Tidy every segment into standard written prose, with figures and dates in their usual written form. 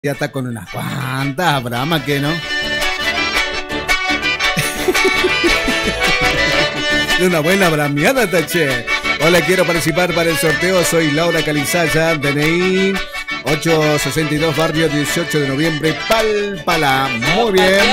Ya está con unas cuantas bramas que no. De una buena brameada, tache. Hola, quiero participar para el sorteo. Soy Laura Calizaya, DNI 862, barrio 18 de noviembre, Palpala. Muy bien.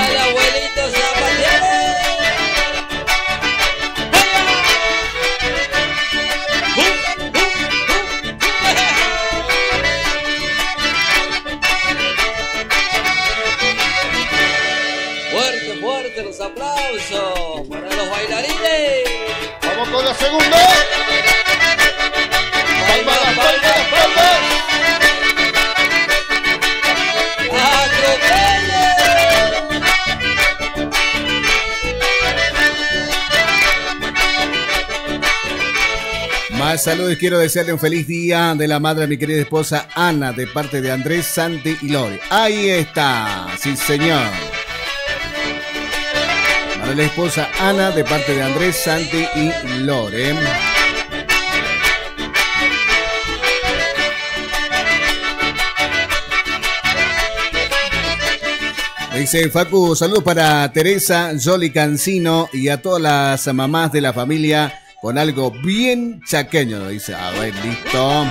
Fuerte los aplausos para los bailarines. Vamos con la segunda. Palmas. Más saludos, quiero desearle un feliz día de la madre a mi querida esposa Ana, de parte de Andrés, Santi y Lore. Ahí está, sí señor. Para la esposa Ana, de parte de Andrés, Santi y Lore. Dice Facu, saludos para Teresa, Joli Cancino y a todas las mamás de la familia con algo bien chaqueño. Dice, a ver, listo.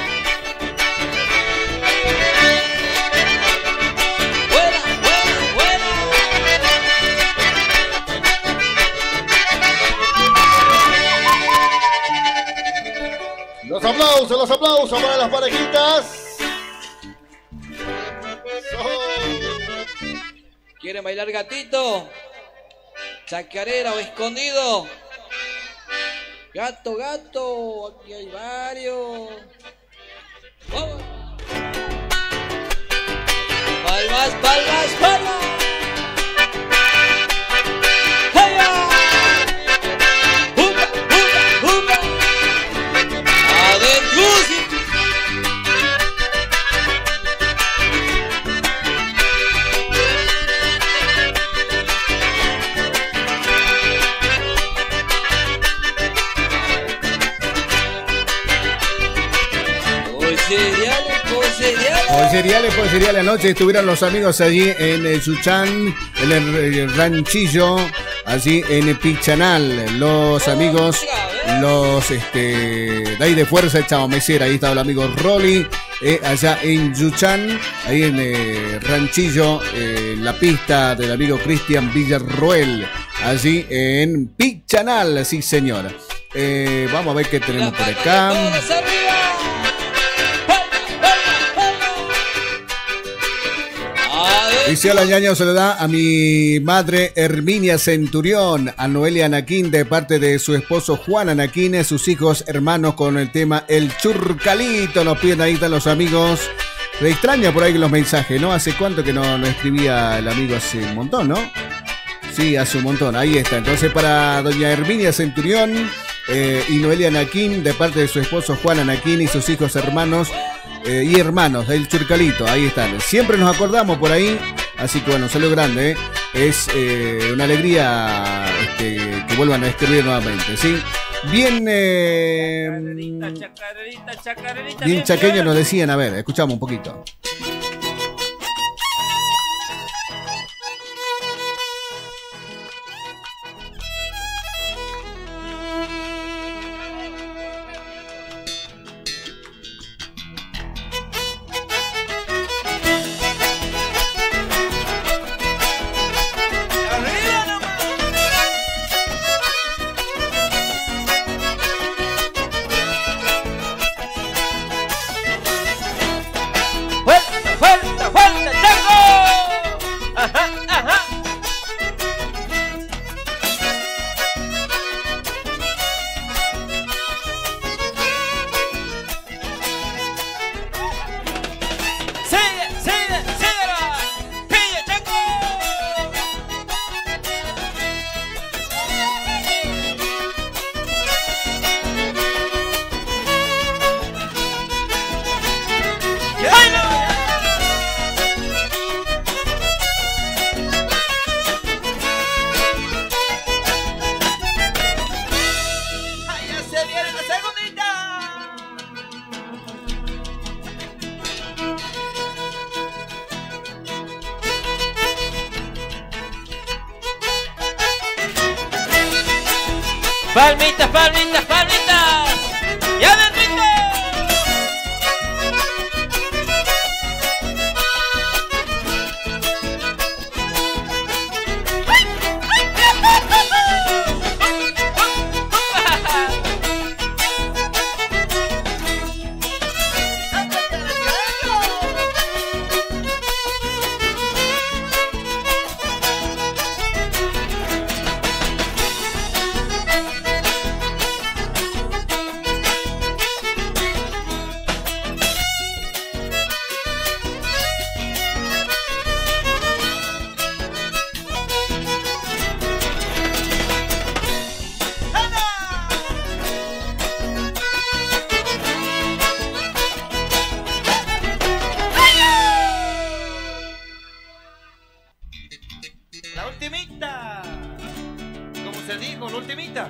Los aplausos para las parejitas. ¿Quieren bailar gatito? ¿Chacarera o escondido? Gato, aquí hay varios. ¡Vamos! Palmas. ¡Heya! ¡Upa! ¡Adentro! Por cereales, anoche estuvieron los amigos allí en Suchán, en el ranchillo, allí en Pichanal, los amigos, de ahí de Fuerza Chamamecera, ahí estaba el amigo Rolly, allá en Yuchán, ahí en ranchillo, la pista del amigo Cristian Villarroel, allí en Pichanal, sí señora. Vamos a ver qué tenemos por acá. Dice hola ñaño, se lo da a mi madre Herminia Centurión, a Noelia Anaquín de parte de su esposo Juan Anaquín, sus hijos hermanos con el tema El Churcalito. Nos piden, ahí están los amigos. Se extraña por ahí los mensajes, ¿no? ¿Hace cuánto que no escribía el amigo? Hace un montón, ¿no? Sí, hace un montón, ahí está. Entonces para doña Herminia Centurión y Noelia Anaquín de parte de su esposo Juan Anaquín y sus hijos hermanos y hermanos del Churcalito, ahí están. Siempre nos acordamos por ahí, así que bueno, saludo grande, es una alegría que vuelvan a escribir nuevamente, ¿sí? Bien, bien chaqueño nos decían, a ver, escuchamos un poquito. Palmitas, palmitas, palmitas. ¡Y adentro! La ultimita. ¿Cómo se dijo? La ultimita.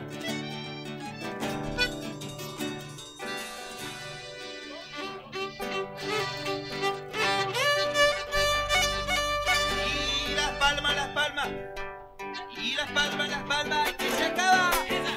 Y las palmas, las palmas. Y las palmas, que se acaba.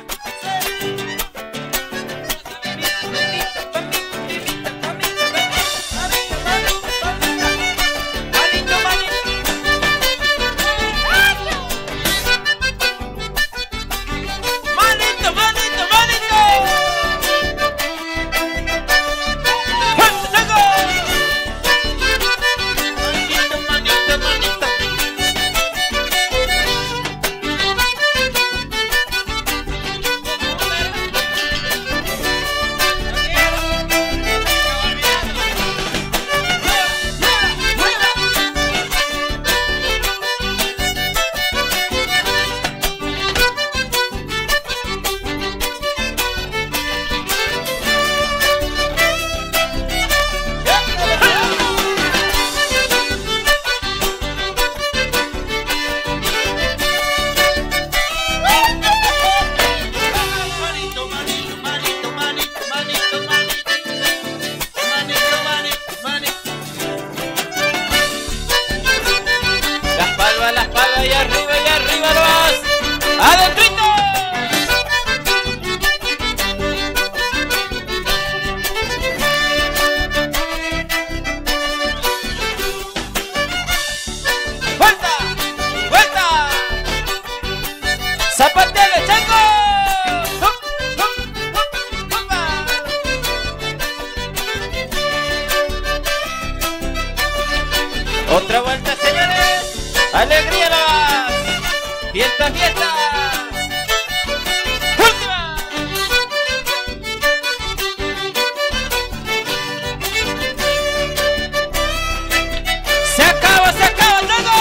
Otra vuelta, señores. Alegría nomás. Fiesta, fiesta. Última. Se acaba, todo.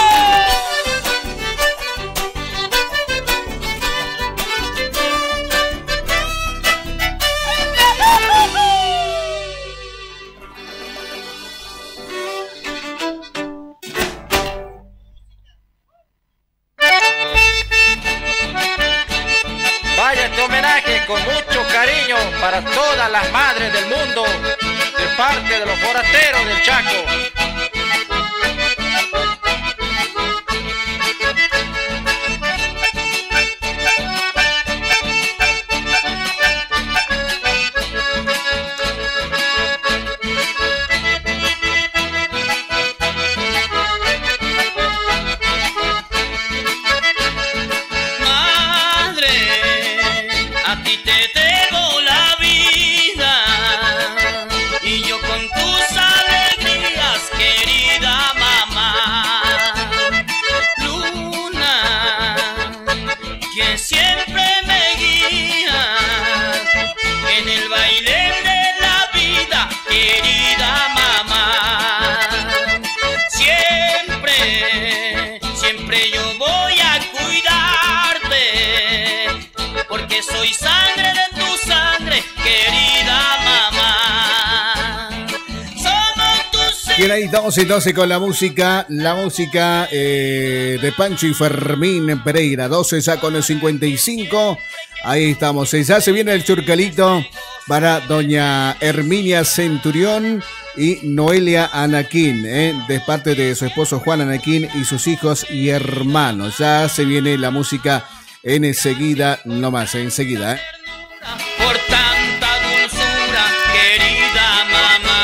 Vaya este homenaje con mucho cariño para todas las madres del mundo, de parte de los forasteros del Chaco. Soy sangre de tu sangre, querida mamá. Somos tus... Bien, ahí estamos entonces con la música de Pancho y Fermín Pereira. 12 ya con el 55. Ahí estamos. Ya se viene el churcalito para doña Herminia Centurión y Noelia Anaquín, de parte de su esposo Juan Anaquín y sus hijos y hermanos. Ya se viene la música enseguida nomás, enseguida. Por tanta dulzura, querida mamá.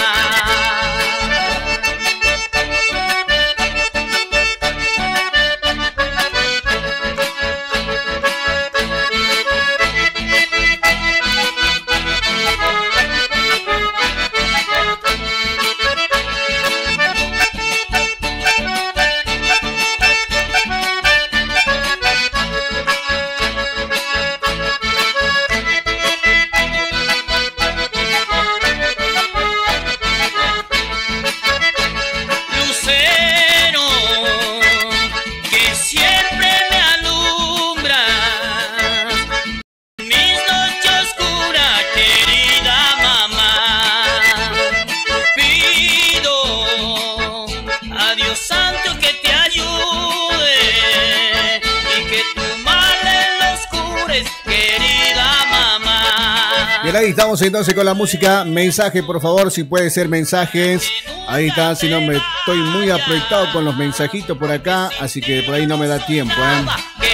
Bien, ahí estamos entonces con la música. Mensaje, por favor, si puede ser mensajes. Ahí está, si no me estoy muy apretado con los mensajitos por acá, así que por ahí no me da tiempo, ¿eh?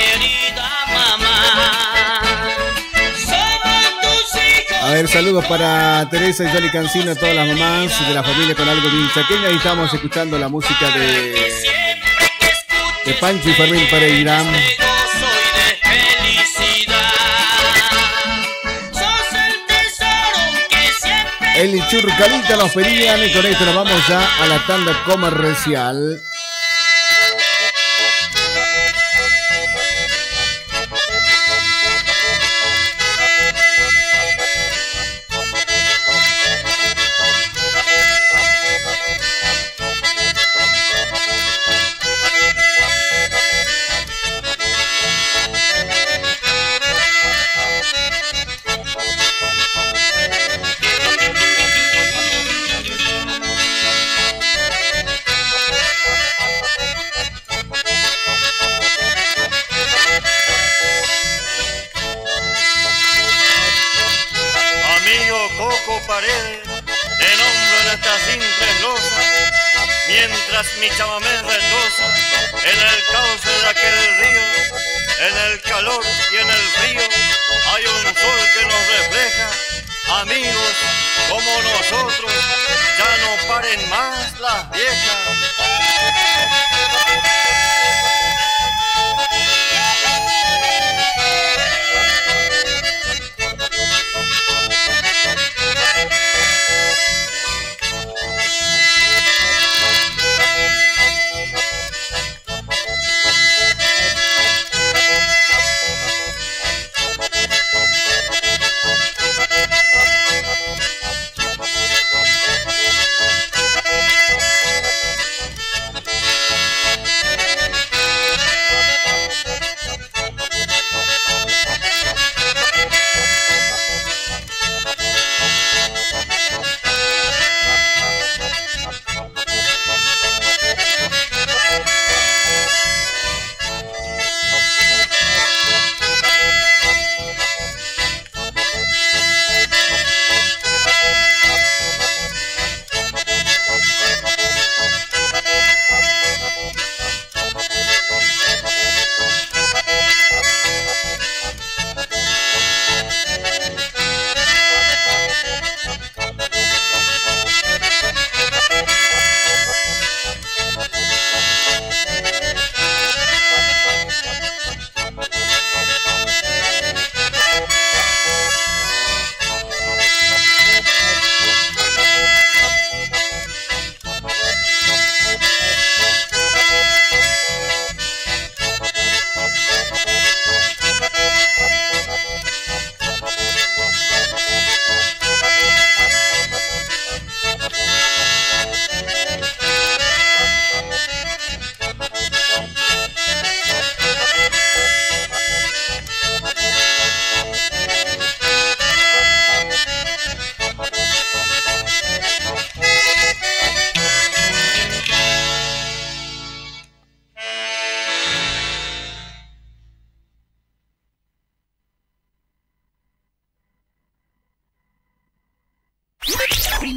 A ver, saludos para Teresa y Jolly Cancino, todas las mamás de la familia con algo bien chaqueña. Ahí estamos escuchando la música de Pancho y Fermín Pereira. El churcalito nos pedían y con esto nos vamos ya a la tanda comercial. Mientras mi chamamé retosa en el cauce de aquel río, en el calor y en el frío, hay un sol que nos refleja. Amigos como nosotros, ya no paren más las viejas.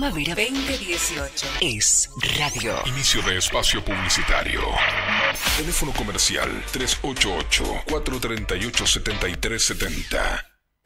Primavera 2018 es radio. Inicio de espacio publicitario. Teléfono comercial 388-438-7370.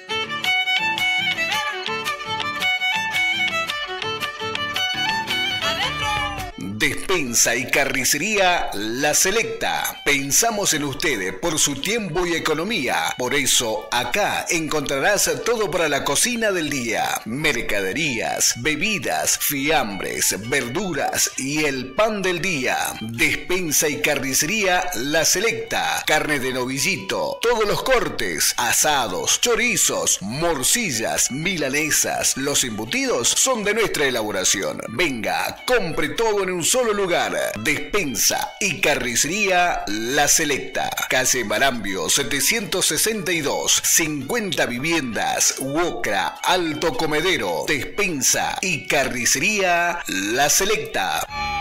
Despensa y carnicería La Selecta. Pensamos en usted por su tiempo y economía. Por eso, acá encontrarás todo para la cocina del día. Mercaderías, bebidas, fiambres, verduras y el pan del día. Despensa y carnicería La Selecta. Carne de novillito, todos los cortes, asados, chorizos, morcillas, milanesas. Los embutidos son de nuestra elaboración. Venga, compre todo en un solo lugar. Despensa y carnicería La Selecta. Calle Marambio 762. 50 viviendas. Huocra, Alto Comedero. Despensa y carnicería La Selecta.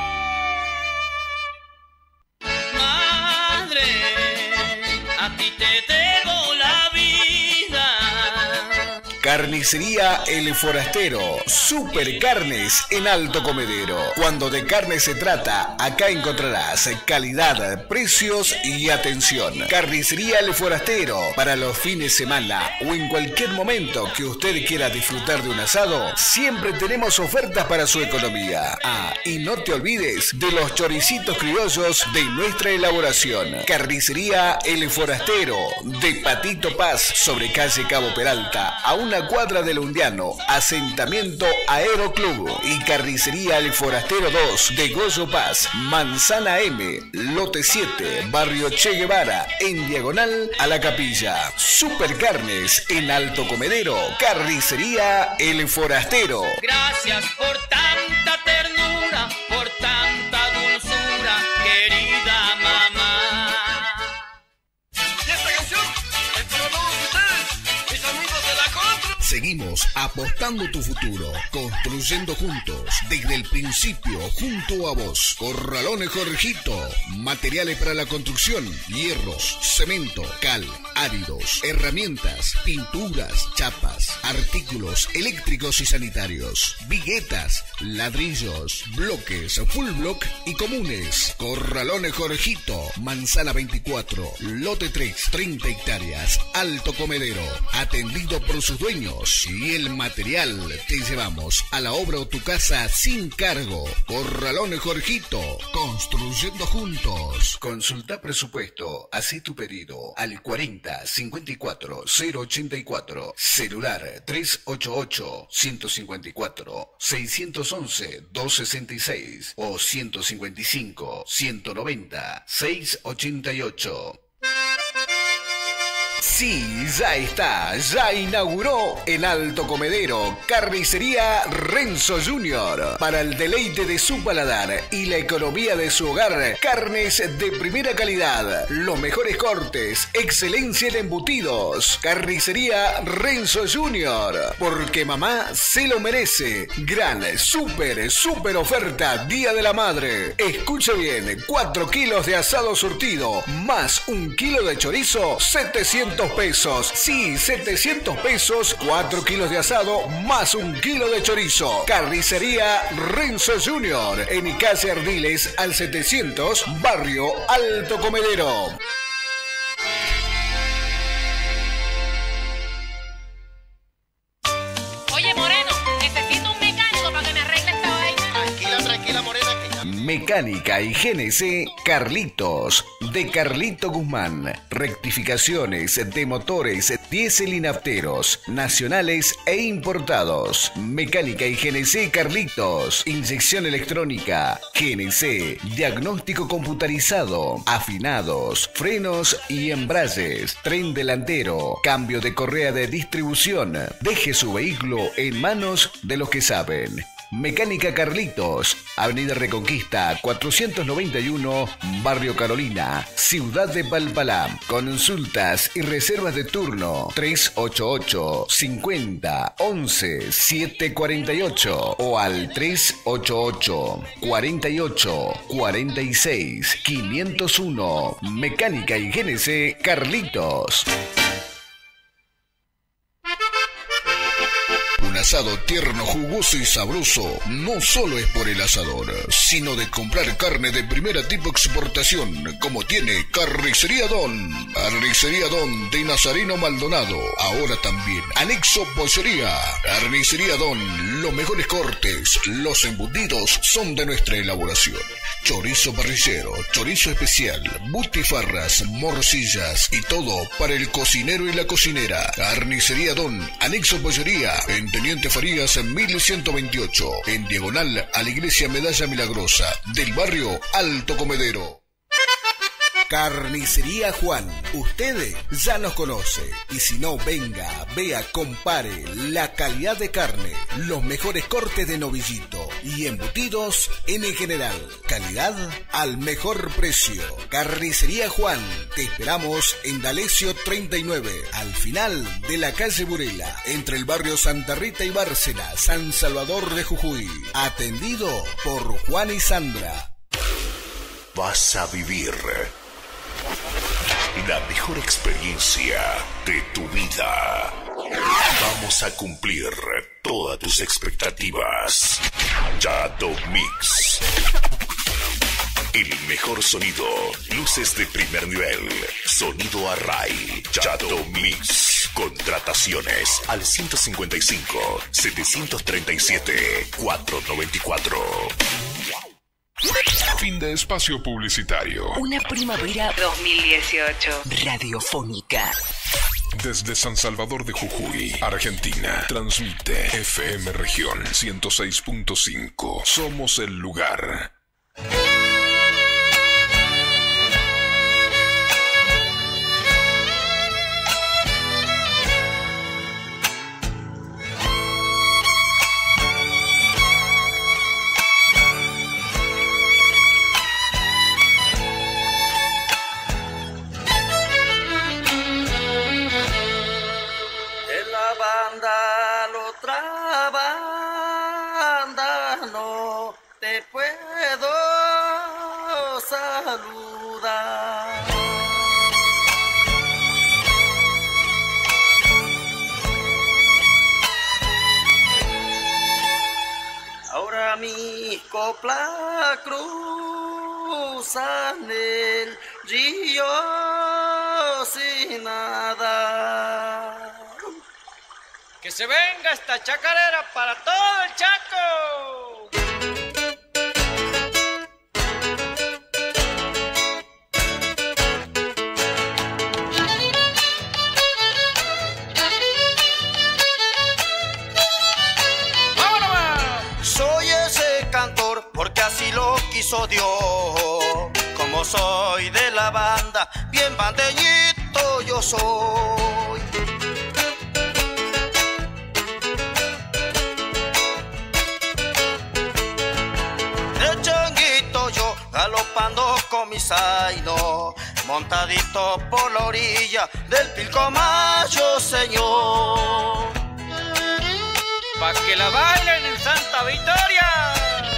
Madre, a ti te debo la vida. Carnicería El Forastero. Super carnes en Alto Comedero. Cuando de carne se trata, acá encontrarás calidad, precios y atención. Carnicería El Forastero. Para los fines de semana o en cualquier momento que usted quiera disfrutar de un asado, siempre tenemos ofertas para su economía. Ah, y no te olvides de los choricitos criollos de nuestra elaboración. Carnicería El Forastero. De Patito Paz, sobre calle Cabo Peralta, a una cuadra del Undiano, asentamiento Aeroclub. Y Carnicería El Forastero 2 de Goyo Paz, Manzana M, lote 7, barrio Che Guevara, en diagonal a la capilla. Supercarnes en Alto Comedero. Carnicería El Forastero. Gracias por tanta ternura, por tanta dulzura, querida mamá. Y esta canción es para todos ustedes, mis amigos de la contra. Seguimos apostando tu futuro, construyendo juntos, desde el principio, junto a vos. Corralones Jorgito, materiales para la construcción, hierros, cemento, cal, áridos, herramientas, pinturas, chapas, artículos eléctricos y sanitarios, viguetas, ladrillos, bloques, full block y comunes. Corralones Jorgito, Manzana 24, lote 3, 30 hectáreas, Alto Comedero, atendido por sus dueños. Y el material te llevamos a la obra o tu casa sin cargo. Corralones Jorgito, construyendo juntos. Consulta presupuesto, haz tu pedido al 40 54 084, celular 388 154 611 266 o 155 190 688. Sí, ya está, ya inauguró en Alto Comedero Carnicería Renzo Jr. Para el deleite de su paladar y la economía de su hogar, carnes de primera calidad, los mejores cortes, excelencia en embutidos. Carnicería Renzo Jr. Porque mamá se lo merece. Gran, super oferta Día de la Madre. Escuche bien, 4 kilos de asado surtido más 1 kilo de chorizo, 700 pesos. Sí, 700 pesos, 4 kilos de asado más 1 kilo de chorizo. Carnicería Renzo Jr. en calle Ardiles al 700, barrio Alto Comedero. Oye, Moreno, necesito un mecánico para que me arregle esta vaina. Tranquila, Morena. Mecánica y GNC Carlitos, de Carlito Guzmán. Rectificaciones de motores diésel y nafteros, nacionales e importados. Mecánica y GNC Carlitos. Inyección electrónica, GNC, diagnóstico computarizado, afinados, frenos y embragues, tren delantero, cambio de correa de distribución. Deje su vehículo en manos de los que saben. Mecánica Carlitos, Avenida Reconquista 491, Barrio Carolina, Ciudad de Palpalá. Consultas y reservas de turno 388 50 11 748 o al 388 48 46 501. Mecánica y GNC Carlitos. asado tierno, jugoso y sabroso no solo es por el asador, sino de comprar carne de primera tipo exportación, como tiene Carnicería Don. Carnicería Don de Nazareno Maldonado, ahora también anexo pollería. Carnicería Don, los mejores cortes, los embutidos son de nuestra elaboración. Chorizo parrillero, chorizo especial, butifarras, morcillas y todo para el cocinero y la cocinera. Carnicería Don, anexo pollería, en Teniente Farías en 1128, en diagonal a la Iglesia Medalla Milagrosa, del barrio Alto Comedero. Carnicería Juan, usted ya nos conoce y si no, venga, vea, compare la calidad de carne, los mejores cortes de novillito y embutidos en general, calidad al mejor precio. Carnicería Juan, te esperamos en D'Alessio 39, al final de la calle Burela, entre el barrio Santa Rita y Bárcena, San Salvador de Jujuy, atendido por Juan y Sandra. Vas a vivir la mejor experiencia de tu vida. Vamos a cumplir todas tus expectativas. Yato Mix. El mejor sonido, luces de primer nivel, sonido Array. Yato Mix. Contrataciones al 155-737-494. Fin de espacio publicitario. Una primavera 2018. Radiofónica. Desde San Salvador de Jujuy, Argentina, transmite FM Región 106.5. Somos el lugar. Ahora mis coplas cruzan el río sin nada. Que se venga esta chacarera para todo el Chaco. Porque así lo quiso Dios. Como soy de la banda, bien bandeñito yo soy. De changuito yo galopando con mi zaino, montadito por la orilla del Pilcomayo, señor. Pa' que la bailen en Santa Victoria.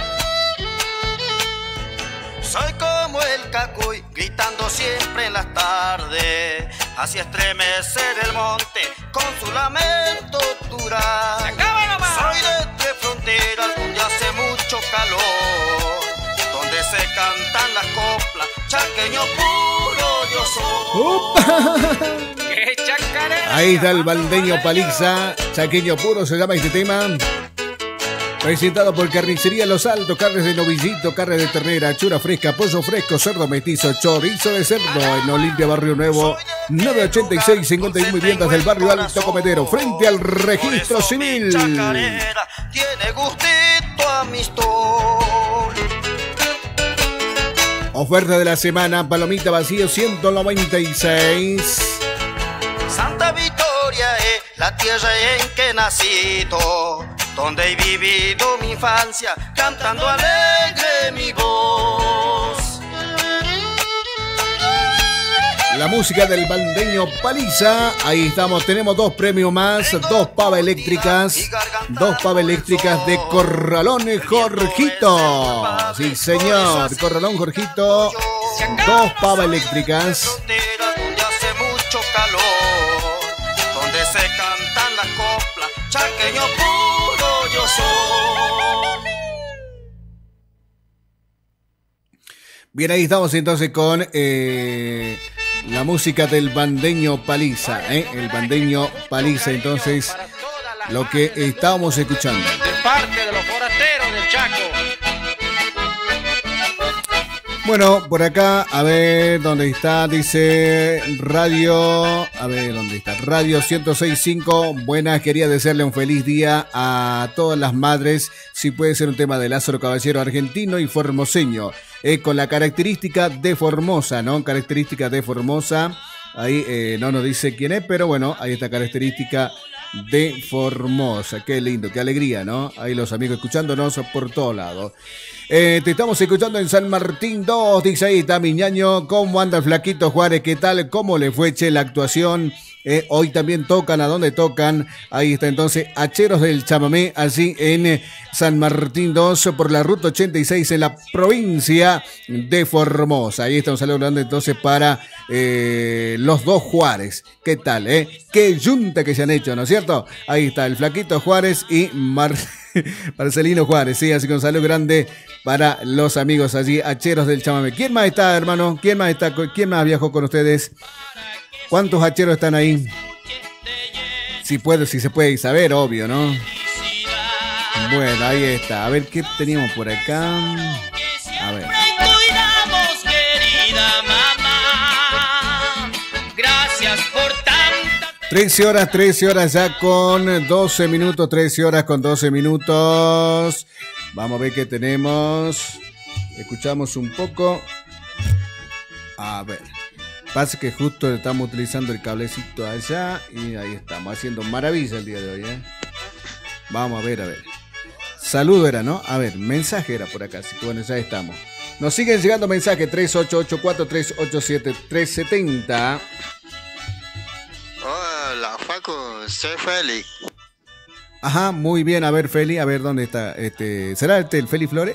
Soy como el cacuy, gritando siempre en las tardes, hacia estremecer el monte con su lamento dural. Soy de tres fronteras donde hace mucho calor, donde se cantan las coplas, chaqueño puro yo soy. ¡Qué chacarera! Ahí está el baldeño Paliza, chaqueño puro se llama este tema. Presentado por Carnicería Los Altos, carnes de novillito, carne de ternera, chura fresca, pollo fresco, cerdo metizo, chorizo de cerdo en Olimpia, Barrio Nuevo, 986, 51 viviendas del barrio Alto Comedero, frente al registro civil. Chacarera tiene gustito amistoso. Oferta de la semana, palomita vacío 196. Santa Victoria es la tierra en que he nacido, donde he vivido mi infancia, cantando alegre mi voz. La música del baldeño Paliza, ahí estamos, tenemos dos premios más, dos pavas eléctricas de Corralón Jorgito. Sí señor, Corralón Jorgito, dos pavas eléctricas. Donde hace mucho calor, donde se cantan las coplas, chaqueño puro yo soy. Bien, ahí estamos entonces con la música del bandeño Paliza, el bandeño Paliza, entonces lo que estábamos escuchando. De parte de los forasteros del Chaco. Bueno, por acá, a ver dónde está, dice Radio, a ver dónde está, Radio 106.5. Buenas, quería desearle un feliz día a todas las madres, si puede ser un tema de Lázaro Caballero argentino y formoseño, con la característica de Formosa, ¿no? Característica de Formosa, ahí no nos dice quién es, pero bueno, ahí está característica de Formosa. Qué lindo, qué alegría, ¿no? Ahí los amigos escuchándonos por todos lados. Te estamos escuchando en San Martín 2, dice ahí está mi ñaño. ¿Cómo anda el Flaquito Juárez? ¿Qué tal? ¿Cómo le fue, che, la actuación? Hoy también tocan, ¿a dónde tocan? Ahí está entonces Hacheros del Chamamé, así en San Martín 2, por la ruta 86 en la provincia de Formosa. Ahí está un saludo grande entonces para los dos Juárez. ¿Qué tal, Qué yunta que se han hecho, ¿no es cierto? Ahí está el Flaquito Juárez y Marcelino Juárez, sí, así que un saludo grande para los amigos allí, Hacheros del Chamamé. ¿Quién más está, hermano? ¿Quién más está? ¿Quién más viajó con ustedes? ¿Cuántos hacheros están ahí? Si se puede saber, obvio, ¿no? Bueno, ahí está. A ver, ¿qué teníamos por acá? A ver. 13 horas ya con 12 minutos, 13 horas con 12 minutos. Vamos a ver qué tenemos. Escuchamos un poco. A ver. Pasa que justo estamos utilizando el cablecito allá y ahí estamos haciendo maravilla el día de hoy, Vamos a ver. Saludo era, ¿no? A ver, mensaje era por acá, así que bueno, ya estamos. Nos siguen llegando mensajes 3884-387-370. Hola, Facu, soy Feli. Ajá, muy bien, a ver, Feli, a ver dónde está. ¿Será el Feli Flores?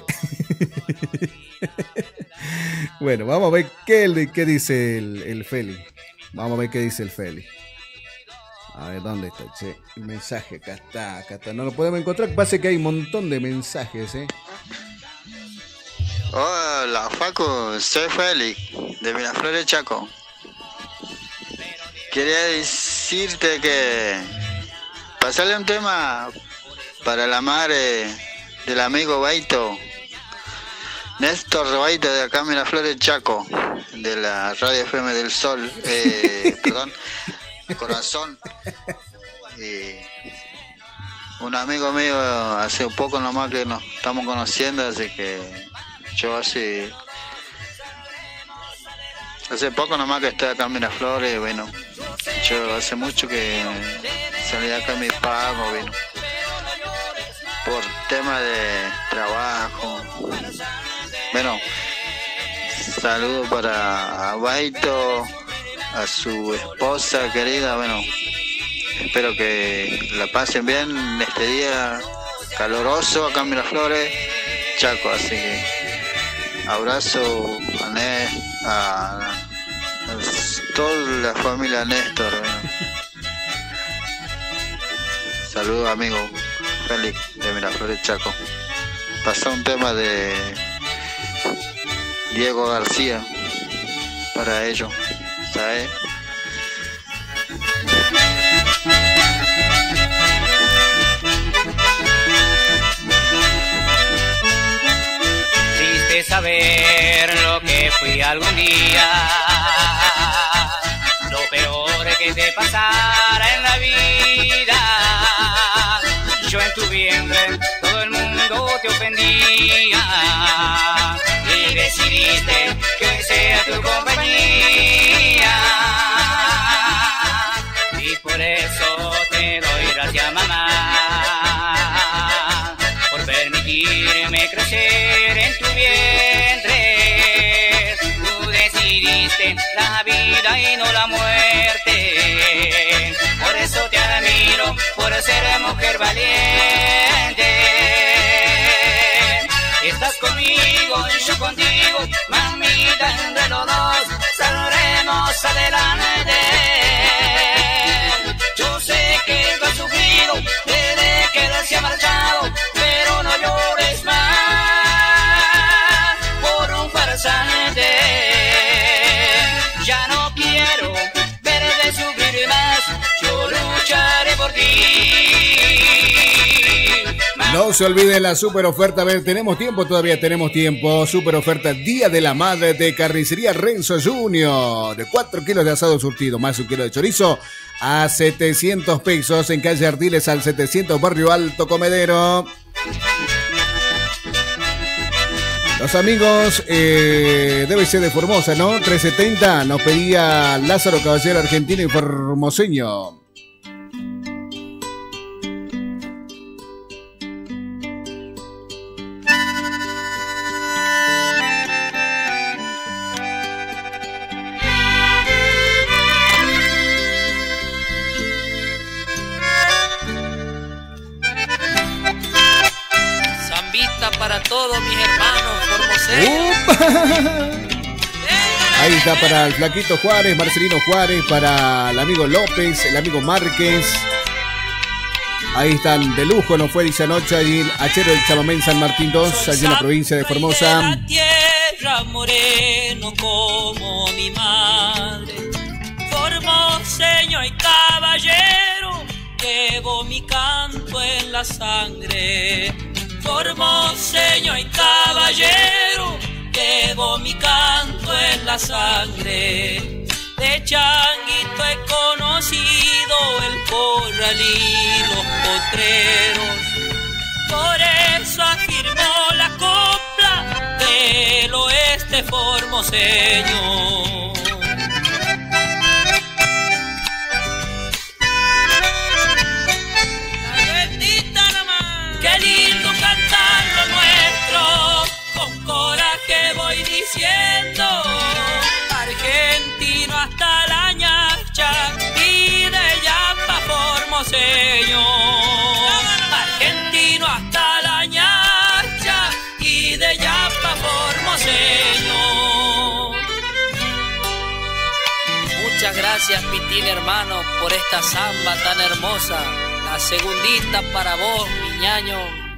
Bueno, vamos a ver qué dice el Feli. Vamos a ver qué dice el Feli. A ver, ¿dónde está? Che, el mensaje, acá está. No lo podemos encontrar, pasa que hay un montón de mensajes, Hola, Facu, soy Feli, de Miraflores, Chaco. Quería decirte que pasarle un tema para la madre del amigo Baito, Néstor Baito, de acá Miraflores, Chaco, de la Radio FM del Sol, perdón, Corazón. Un amigo mío hace un poco nomás que nos estamos conociendo, así que yo hace poco nomás que estoy acá en Miraflores, bueno, yo hace mucho que salí acá a mi pago, bueno, por tema de trabajo. Bueno, saludo para Baito, a su esposa querida, bueno, espero que la pasen bien este día caloroso acá en Miraflores, Chaco, así que abrazo a toda la familia Néstor, bueno. Saludos, amigo Félix de Miraflores, Chaco. Pasó un tema de Diego García para ellos, ¿sabes? Triste saber lo que fui algún día, lo peor que te pasara en la vida. Yo en tu vientre todo el mundo te ofendía y decidiste que sea tu compañía, y por eso te doy gracias, mamá, por permitirme crecer en tu vientre. Tú decidiste la vida y no la muerte, por eso te admiro, por ser mujer valiente. Estás conmigo y yo contigo, mamita, entre los dos saldremos adelante. Yo sé que tú has sufrido, No se olviden la super oferta. A ver, tenemos tiempo, todavía tenemos tiempo. Super oferta Día de la Madre de Carnicería Renzo Junior. De 4 kilos de asado surtido más 1 kilo de chorizo a 700 pesos en calle Ardiles al 700 Barrio Alto Comedero. Los amigos debe ser de Formosa, ¿no? 370 nos pedía Lázaro Caballero argentino y formoseño. Para todos mis hermanos formoseños. Ahí está para el Flaquito Juárez, Marcelino Juárez, para el amigo López, el amigo Márquez. Ahí están de lujo, no fue dicha noche allí el Achero del Chamamé en San Martín 2, allí en la provincia de Formosa. De la tierra moreno como mi madre, formoseño y caballero, llevo mi canto en la sangre. Formoseño y caballero, llevo mi canto en la sangre. De changuito he conocido el corral y los potreros. Por eso afirmó la copla del oeste formoseño. Qué lindo cantar lo nuestro, con coraje voy diciendo, argentino hasta la ñacha y de Yapa formoseño. Argentino hasta la ñacha y de Yapa formoseño. Muchas gracias, Pitín hermano, por esta samba tan hermosa. La segundita para vos, mi ñaño.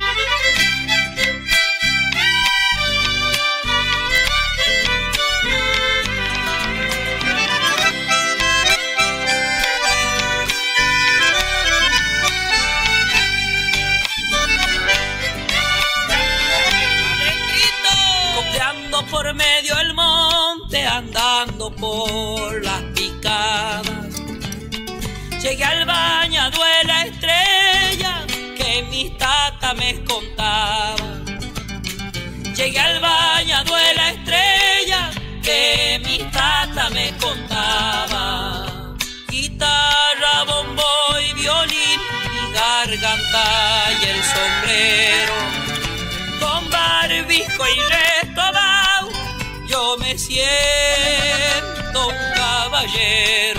Copiando por medio el monte, andando por las picadas, llegué al bañado de la estrella que mis tatas me contaban. Llegué al bañado de la estrella que mis tatas me contaban. Guitarra, bombo y violín, mi garganta y el sombrero. Con barbijo y retobao, yo me siento un caballero.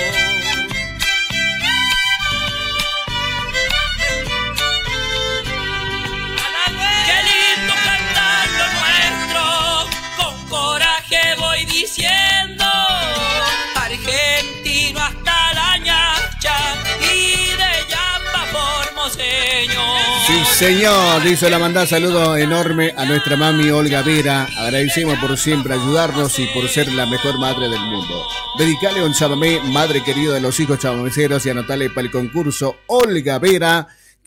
Diciendo, argentino hasta la ñacha y de Yapa formoseño. Sí, señor, dice la mandada saludo enorme a nuestra mami Olga Vera. Agradecemos por siempre ayudarnos y por ser la mejor madre del mundo. Dedicale un chamamé, madre querida de los hijos chamameceros, y anotarle para el concurso Olga Vera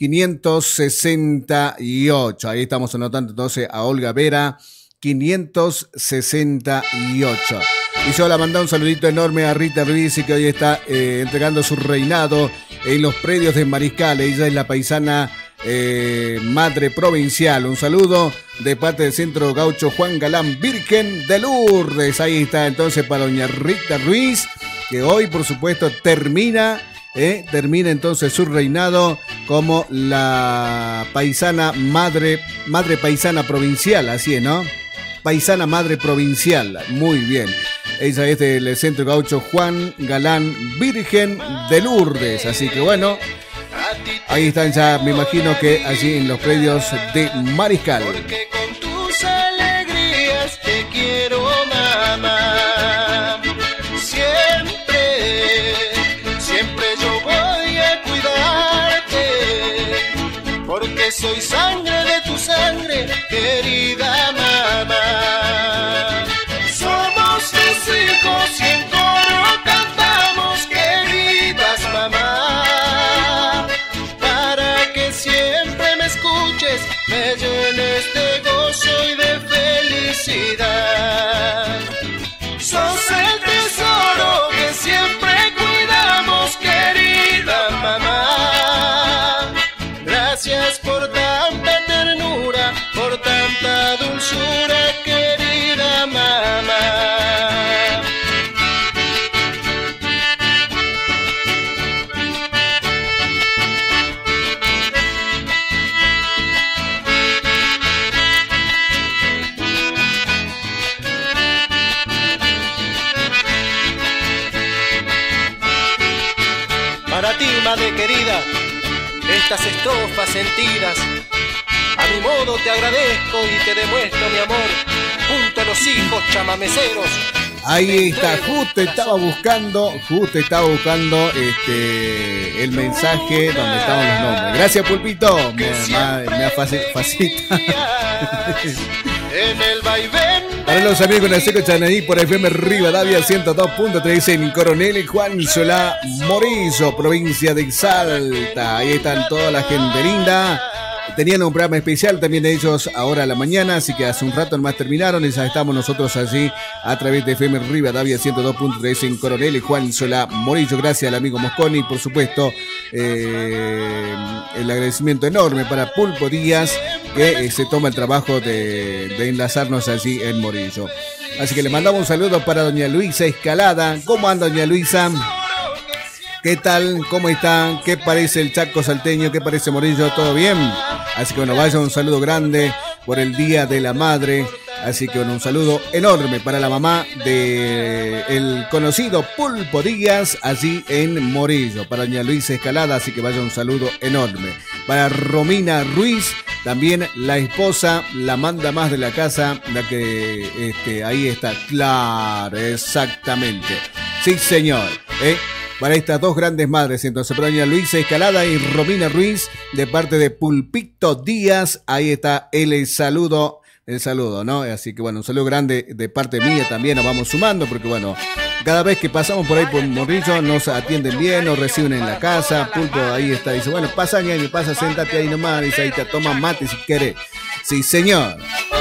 568. Ahí estamos anotando entonces a Olga Vera 568. Y yo le mandé un saludito enorme a Rita Ruiz, que hoy está entregando su reinado en los predios de Mariscal. Ella es la paisana madre provincial. Un saludo de parte del Centro Gaucho Juan Galán Virgen de Lourdes. Ahí está entonces para doña Rita Ruiz, que hoy por supuesto termina entonces su reinado como la paisana madre paisana provincial. Así es, ¿no? Paisana madre provincial, muy bien. Ella es del Centro Gaucho Juan Galán Virgen de Lourdes, así que bueno, ahí están ya, me imagino que allí en los predios de Mariscal. Porque con tus alegrías te quiero, mamá. Siempre yo voy a cuidarte, porque soy sangre de tu sangre, querida mamá. Somos tus hijos y en coro cantamos, queridas mamá, para que siempre me escuches madre querida, estas estrofas sentidas. A mi modo te agradezco y te demuestro mi amor, junto a los hijos chamameceros. Ahí está, justo estaba buscando el mensaje donde estaban los nombres. Gracias, Pulpito, me facilita. En el vaivén. Para los amigos de Seco Chanaí por FM Rivadavia 102.3 en Coronel Juan Solá Morillo, provincia de Salta. Ahí están toda la gente linda. Tenían un programa especial también ellos ahora a la mañana, así que hace un rato nomás terminaron y ya estamos nosotros allí a través de FM Rivadavia 102.3 en Coronel Juan Solá Morillo. Gracias al amigo Mosconi, por supuesto, el agradecimiento enorme para Pulpo Díaz, que se toma el trabajo de enlazarnos allí en Morillo. Así que le mandamos un saludo para doña Luisa Escalada. ¿Cómo anda doña Luisa? ¿Qué tal? ¿Cómo están? ¿Qué parece el Chaco salteño? ¿Qué parece Morillo? ¿Todo bien? Así que bueno, vaya un saludo grande por el Día de la Madre. Así que bueno, un saludo enorme para la mamá de el conocido Pulpo Díaz allí en Morillo. Para doña Luisa Escalada, así que vaya un saludo enorme. Para Romina Ruiz, también la esposa, la manda más de la casa, la que ahí está, claro, exactamente. Sí, señor, para estas dos grandes madres, entonces, para doña Luisa Escalada y Romina Ruiz, de parte de Pulpito Díaz, ahí está el saludo, ¿no? Así que bueno, un saludo grande de parte mía también, nos vamos sumando, porque bueno, cada vez que pasamos por ahí por Morillo, nos atienden bien, nos reciben en la casa. Pulpo ahí está, dice, bueno, pasa ñaño, pasa, sentate ahí nomás, dice, ahí te toman mate si querés. Sí, señor.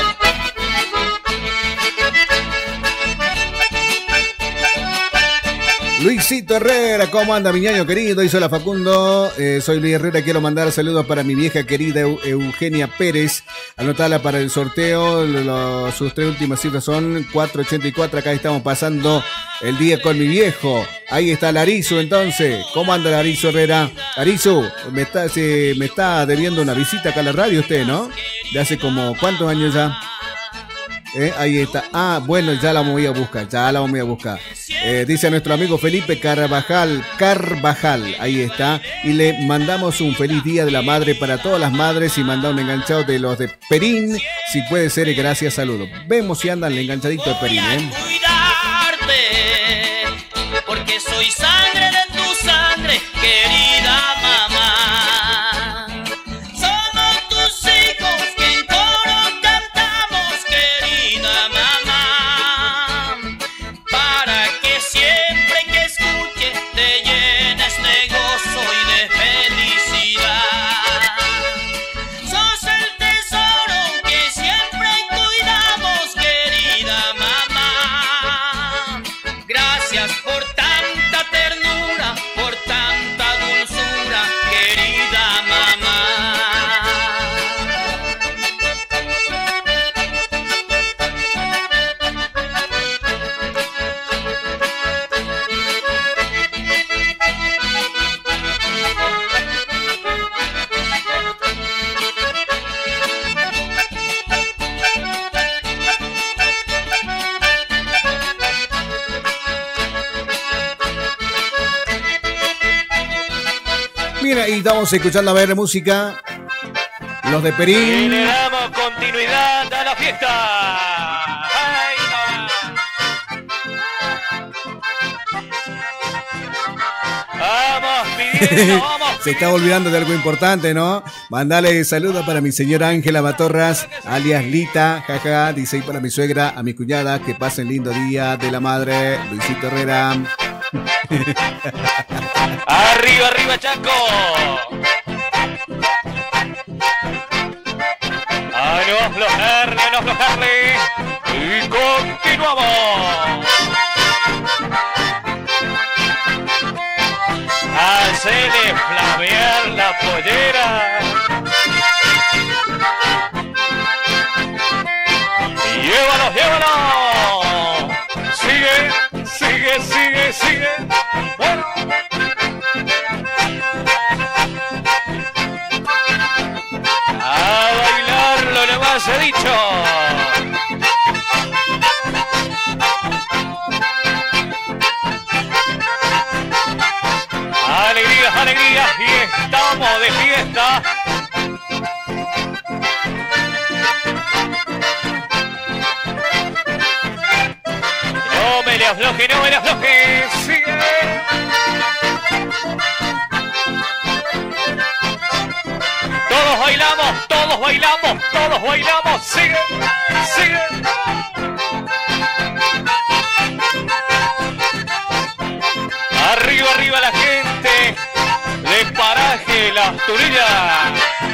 Luisito Herrera, ¿cómo anda mi ñaño querido? Dice hola Facundo, soy Luis Herrera, quiero mandar saludos para mi vieja querida Eugenia Pérez, anotarla para el sorteo, sus tres últimas cifras son 484, acá estamos pasando el día con mi viejo. Ahí está Larizo entonces, ¿cómo anda Larizo Herrera? Larizo, me está debiendo una visita acá a la radio usted, ¿no? De hace como, ¿cuántos años ya? Ahí está. Ah, bueno, ya la voy a buscar. Dice nuestro amigo Felipe Carvajal, ahí está. Y le mandamos un feliz día de la madre para todas las madres y manda un enganchado de los de Perín. Si puede ser, gracias, saludos. Vemos si andan el enganchadito de Perín, Cuidarte, porque soy sangre de tu sangre, querida mamá. Mira, y estamos escuchando a ver música. Los de Perín. Y le damos continuidad a la fiesta. ¡Ay, no! Vamos pidiendo, vamos. Se está olvidando de algo importante, ¿no? Mandale saludos para mi señora Ángela Matorras, alias Lita, jaja, dice, y para mi suegra, a mi cuñada, que pasen lindo día de la madre, Luisito Herrera. Arriba, arriba, Chaco. A no aflojarle. Y continuamos. Hacele flamear la pollera. Llévalo. Sigue. Bueno. A bailarlo nomás he dicho. Alegría. alegría y estamos de fiesta. No me le afloje, no me le afloje, sigue. Todos bailamos, todos bailamos, todos bailamos, sigue, sigue. Arriba, arriba la gente de Paraje Las Turillas.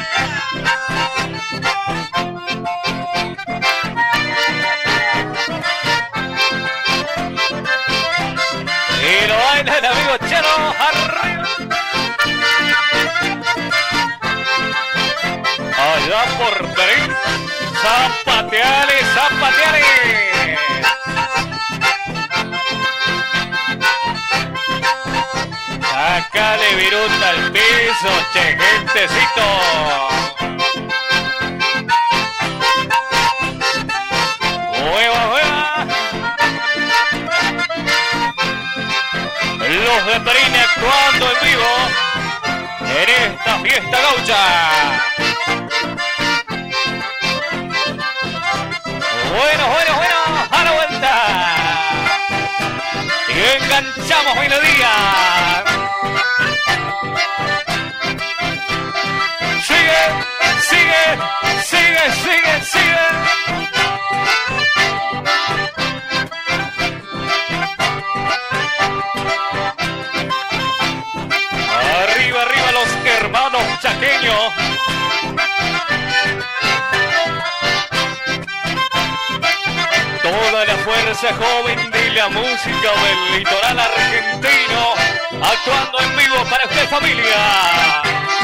Y lo baila el amigo Chelo, arriba. Allá por Perín, zapateale, zapateale. Sácale viruta al piso, che, gentecito. Hueva, hueva. Los de Perín actuando en vivo en esta fiesta gaucha. Bueno, bueno, bueno, a la vuelta. Y enganchamos melodía. Sigue, sigue, sigue, sigue, sigue. Arriba, arriba los hermanos chaqueños. Toda la fuerza joven de la música del litoral argentino, actuando en vivo para usted, familia.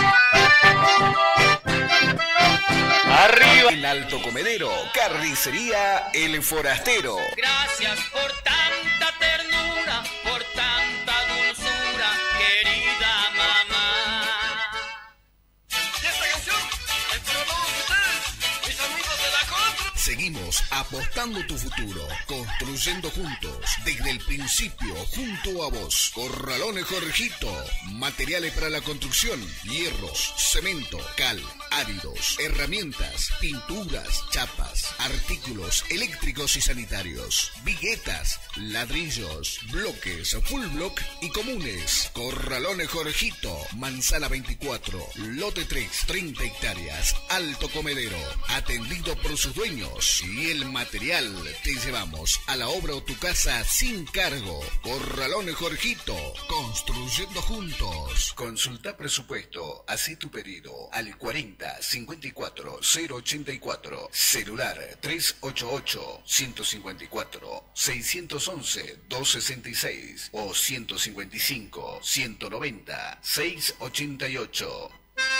Arriba. En Alto Comedero, Carnicería El Forastero. Gracias por tanta ternura, por tanta dulzura, querida mamá. Y esta canción es para todos ustedes, mis amigos de la contra. Seguimos apostando tu futuro, construyendo juntos, desde el principio, junto a vos. Corralones Jorgito, materiales para la construcción, hierros, cemento, cal, áridos, herramientas, pinturas, chapas, artículos eléctricos y sanitarios, viguetas, ladrillos, bloques, full block y comunes. Corralones Jorgito, Manzana 24, lote 3, 30 hectáreas, Alto Comedero, atendido por sus dueños. Y el material te llevamos a la obra o tu casa sin cargo. Corralones Jorgito, construyendo juntos. Consulta presupuesto, haz tu pedido al 40 54 084, celular 388 154 611 266 o 155 190 688.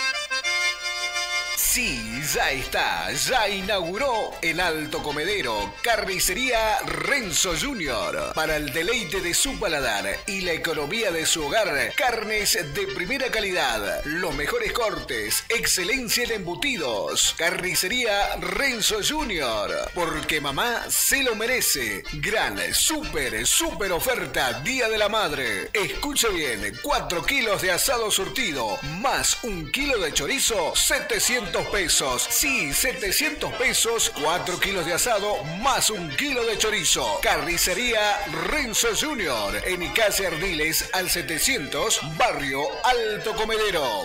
Sí, ya está, ya inauguró en Alto Comedero Carnicería Renzo Jr. Para el deleite de su paladar y la economía de su hogar, carnes de primera calidad, los mejores cortes, excelencia en embutidos. Carnicería Renzo Jr. Porque mamá se lo merece. Gran, super oferta Día de la Madre. Escuche bien, 4 kilos de asado surtido más 1 kilo de chorizo, 700 pesos. Sí, 700 pesos, 4 kilos de asado más 1 kilo de chorizo. Carnicería Renzo Jr. en calle Ardiles al 700, barrio Alto Comedero.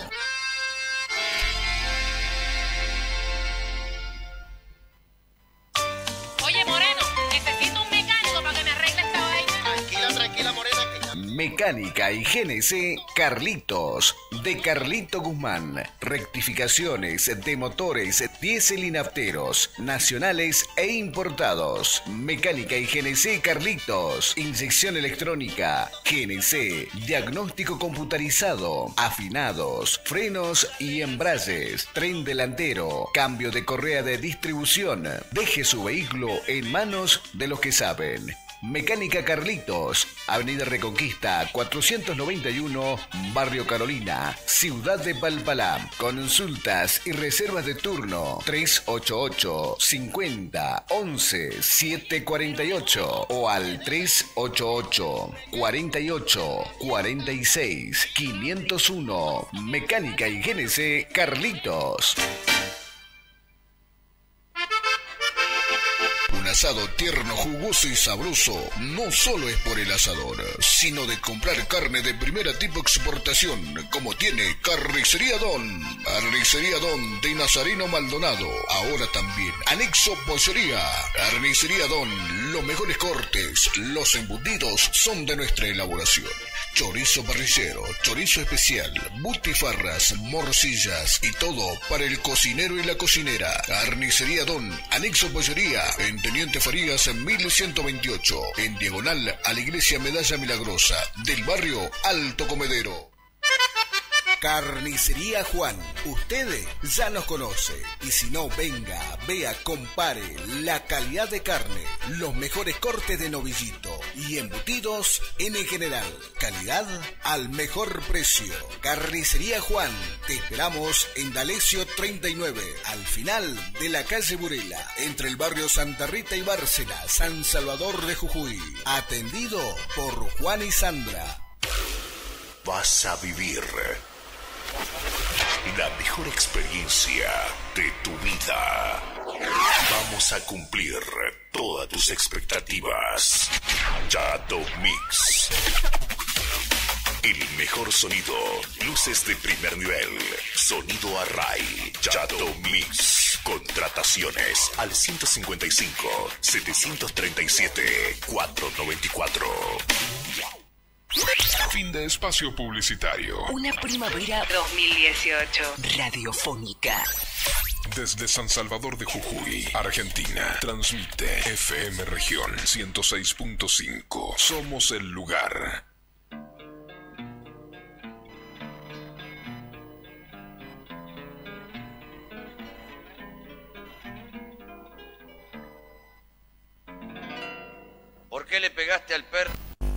Oye, Moreno, necesito un mecánico para que me arregle esta vaina. Tranquila, tranquila, Morena. Mecánica y GNC Carlitos, de Carlito Guzmán. Rectificaciones de motores diésel y nafteros, nacionales e importados. Mecánica y GNC Carlitos. Inyección electrónica, GNC, diagnóstico computarizado, afinados, frenos y embragues, tren delantero, cambio de correa de distribución. Deje su vehículo en manos de los que saben. Mecánica Carlitos, Avenida Reconquista 491, Barrio Carolina, Ciudad de Palpalá. Consultas y reservas de turno 388 50 11 748 o al 388 48 46 501. Mecánica y GNC Carlitos. Un asado tierno, jugoso y sabroso no solo es por el asador, sino de comprar carne de primera tipo exportación, como tiene Carnicería Don. Carnicería Don de Nazareno Maldonado, ahora también anexo pollería. Carnicería Don, los mejores cortes, los embutidos son de nuestra elaboración. Chorizo parrillero, chorizo especial, butifarras, morcillas y todo para el cocinero y la cocinera. Carnicería Don, anexo pollería, en Teniente Farías en 1128, en diagonal a la Iglesia Medalla Milagrosa, del barrio Alto Comedero. Carnicería Juan, usted ya nos conoce y si no, venga, vea, compare la calidad de carne, los mejores cortes de novillito y embutidos en general, calidad al mejor precio. Carnicería Juan, te esperamos en D'Alessio 39, al final de la calle Burela, entre el barrio Santa Rita y Bárcena, San Salvador de Jujuy, atendido por Juan y Sandra. Vas a vivir la mejor experiencia de tu vida. Vamos a cumplir todas tus expectativas. Chato Mix. El mejor sonido, luces de primer nivel, sonido Array. Chato Mix. Contrataciones al 155-737-494. Fin de espacio publicitario. Una primavera 2018. Radiofónica. Desde San Salvador de Jujuy, Argentina, transmite FM Región 106.5. Somos el lugar. ¿Por qué le pegaste al perro?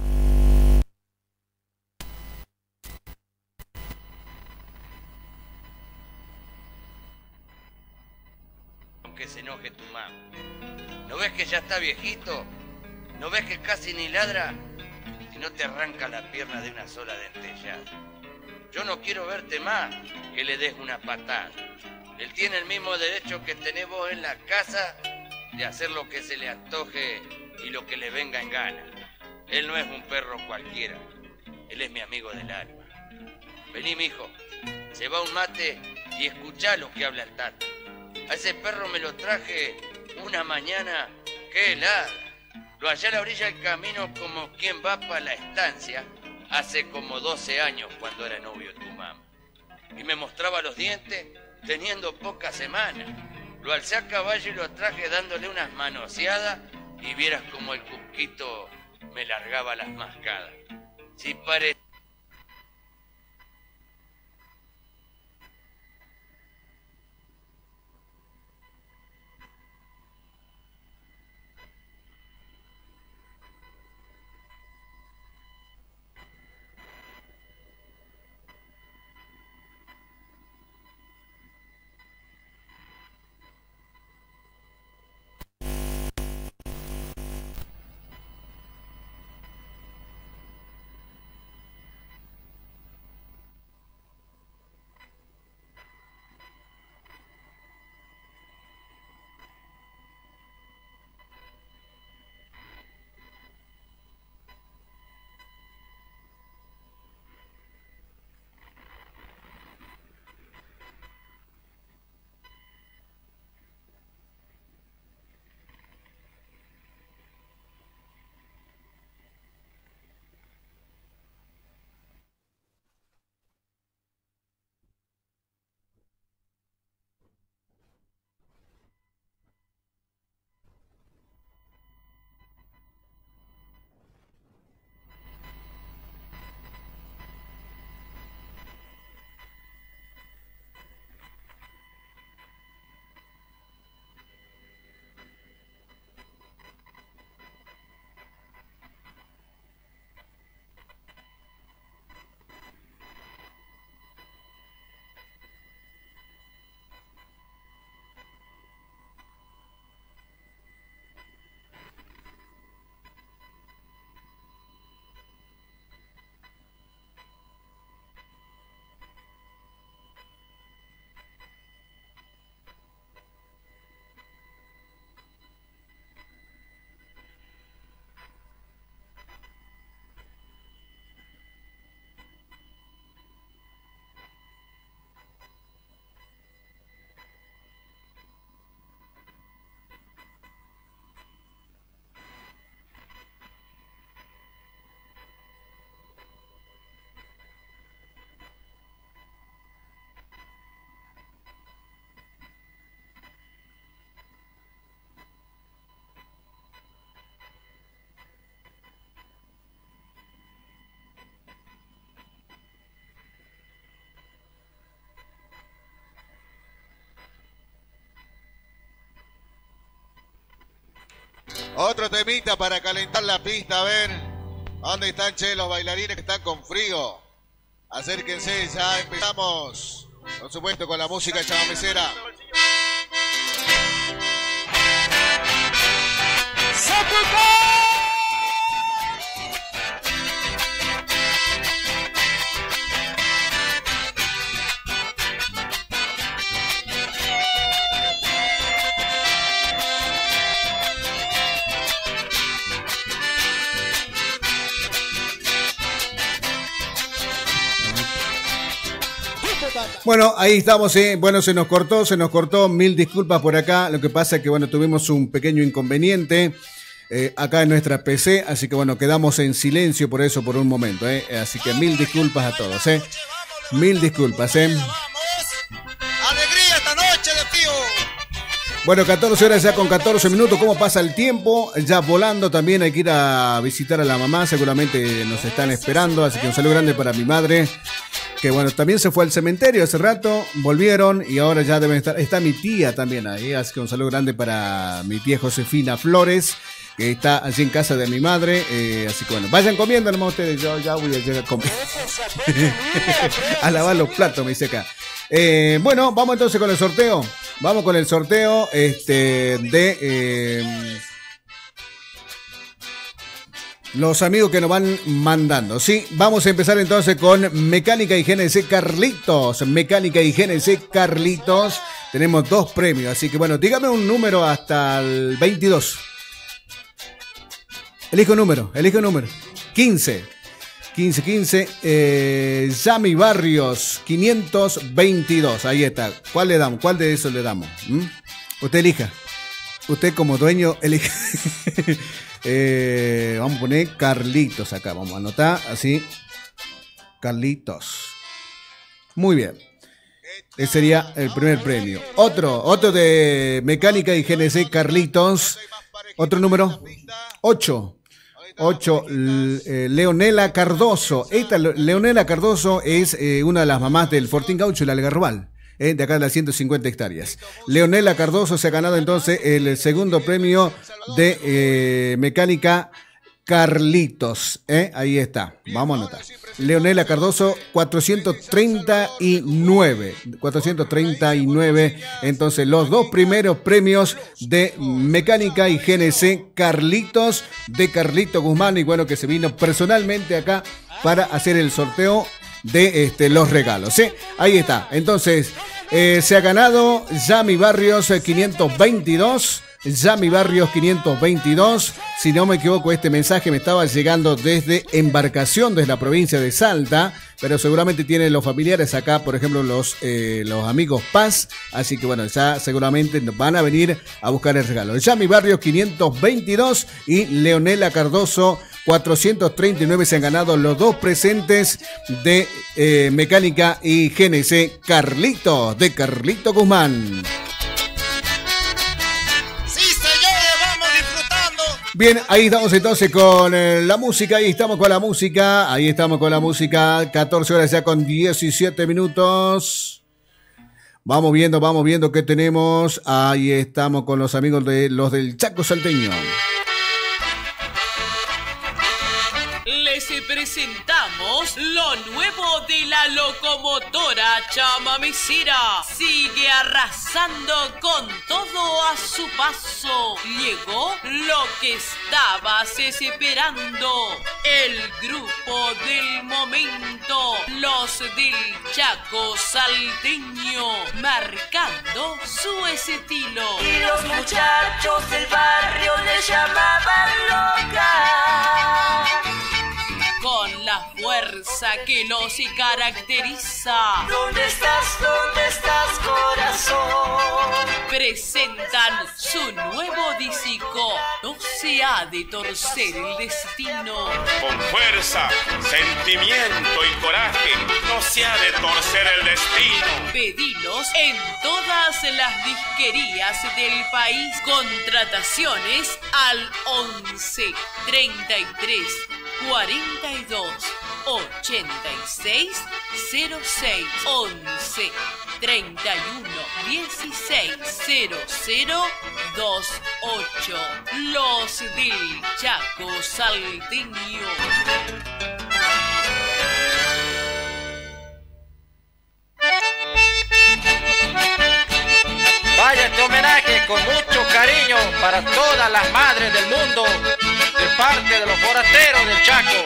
Que se enoje tu mamá. ¿No ves que ya está viejito? ¿No ves que casi ni ladra? Si no te arranca la pierna de una sola dentellada. Yo no quiero verte más que le des una patada. Él tiene el mismo derecho que tenés vos en la casa de hacer lo que se le antoje y lo que le venga en gana. Él no es un perro cualquiera. Él es mi amigo del alma. Vení, mijo, se va un mate y escuchá lo que habla el Tata. A ese perro me lo traje una mañana que helada. Lo hallé a la orilla del camino como quien va para la estancia hace como 12 años cuando era novio de tu mamá. Y me mostraba los dientes teniendo pocas semanas. Lo alcé a caballo y lo traje dándole unas manoseadas y vieras como el cusquito me largaba las mascadas. Si parece... Otro temita para calentar la pista, a ver. ¿Dónde están, che, los bailarines que están con frío? Acérquense, ya empezamos. Por supuesto, con la música chamamecera. Bueno, ahí estamos, bueno, se nos cortó, mil disculpas por acá, lo que pasa es que, bueno, tuvimos un pequeño inconveniente acá en nuestra PC, así que, bueno, quedamos en silencio por eso por un momento, así que mil disculpas a todos, mil disculpas, ¡Alegría esta noche de tío! Bueno, 14 horas ya con 14 minutos, ¿cómo pasa el tiempo? Ya volando también, hay que ir a visitar a la mamá, seguramente nos están esperando, así que un saludo grande para mi madre, que bueno, también se fue al cementerio hace rato, volvieron y ahora ya deben estar, está mi tía también ahí, así que un saludo grande para mi tía Josefina Flores, que está allí en casa de mi madre, así que bueno, vayan comiendo nomás ustedes, yo ya voy a llegar a comer, a lavar los platos, me dice acá. Bueno, vamos entonces con el sorteo. Vamos con el sorteo los amigos que nos van mandando. Sí, vamos a empezar entonces con Mecánica y GNC Carlitos. Mecánica y GNC Carlitos. Tenemos 2 premios, así que bueno, dígame un número hasta el 22. Elijo un número. 15. Yami Barrios 522, ahí está. ¿Cuál le damos? ¿Cuál de esos le damos? Usted elija. Usted como dueño elija. Vamos a poner Carlitos acá. Vamos a anotar así. Carlitos. Muy bien. Ese sería el primer premio. Otro de Mecánica y GNC Carlitos. Otro número 8, Leonela Cardoso. Esta Leonela Cardoso es una de las mamás del Fortín Gaucho y la Algarrobal, de acá de las 150 hectáreas. Leonela Cardoso se ha ganado entonces el segundo premio de Mecánica Carlitos. Ahí está, vamos a anotar. Leonela Cardoso, 439. Entonces, los 2 primeros premios de Mecánica y GNC Carlitos, de Carlito Guzmán, y bueno, que se vino personalmente acá para hacer el sorteo de los regalos. Ahí está. Entonces, se ha ganado Yami Barrios 522. Yami Barrios 522, si no me equivoco, este mensaje me estaba llegando desde Embarcación, desde la provincia de Salta, pero seguramente tienen los familiares acá, por ejemplo, los amigos Paz, así que bueno, ya seguramente van a venir a buscar el regalo. Yami Barrios 522 y Leonela Cardoso 439 se han ganado los 2 presentes de Mecánica y GNC Carlitos, de Carlito Guzmán. Bien, ahí estamos entonces con la música, ahí estamos con la música, 14 horas ya con 17 minutos. Vamos viendo qué tenemos. Ahí estamos con los amigos de los del Chaco Salteño. Les presentamos lo nuevo de la locomotora chamamecera. Sigue arrasando con todo a su paso. Llegó lo que estabas esperando. El grupo del momento. Los del Chaco Salteño. Marcando su estilo. Y los muchachos del barrio le llamaban loca. Con la fuerza que los caracteriza. ¿Dónde estás, corazón? Presentan su nuevo disco. No se ha de torcer el destino. Con fuerza, sentimiento y coraje, no se ha de torcer el destino. Pedilos en todas las disquerías del país. Contrataciones al 11 33 42 86 06 11 31 16 0028. Los del Chaco Salteño. Vaya este homenaje con mucho cariño para todas las madres del mundo, de parte de los forasteros del Chaco.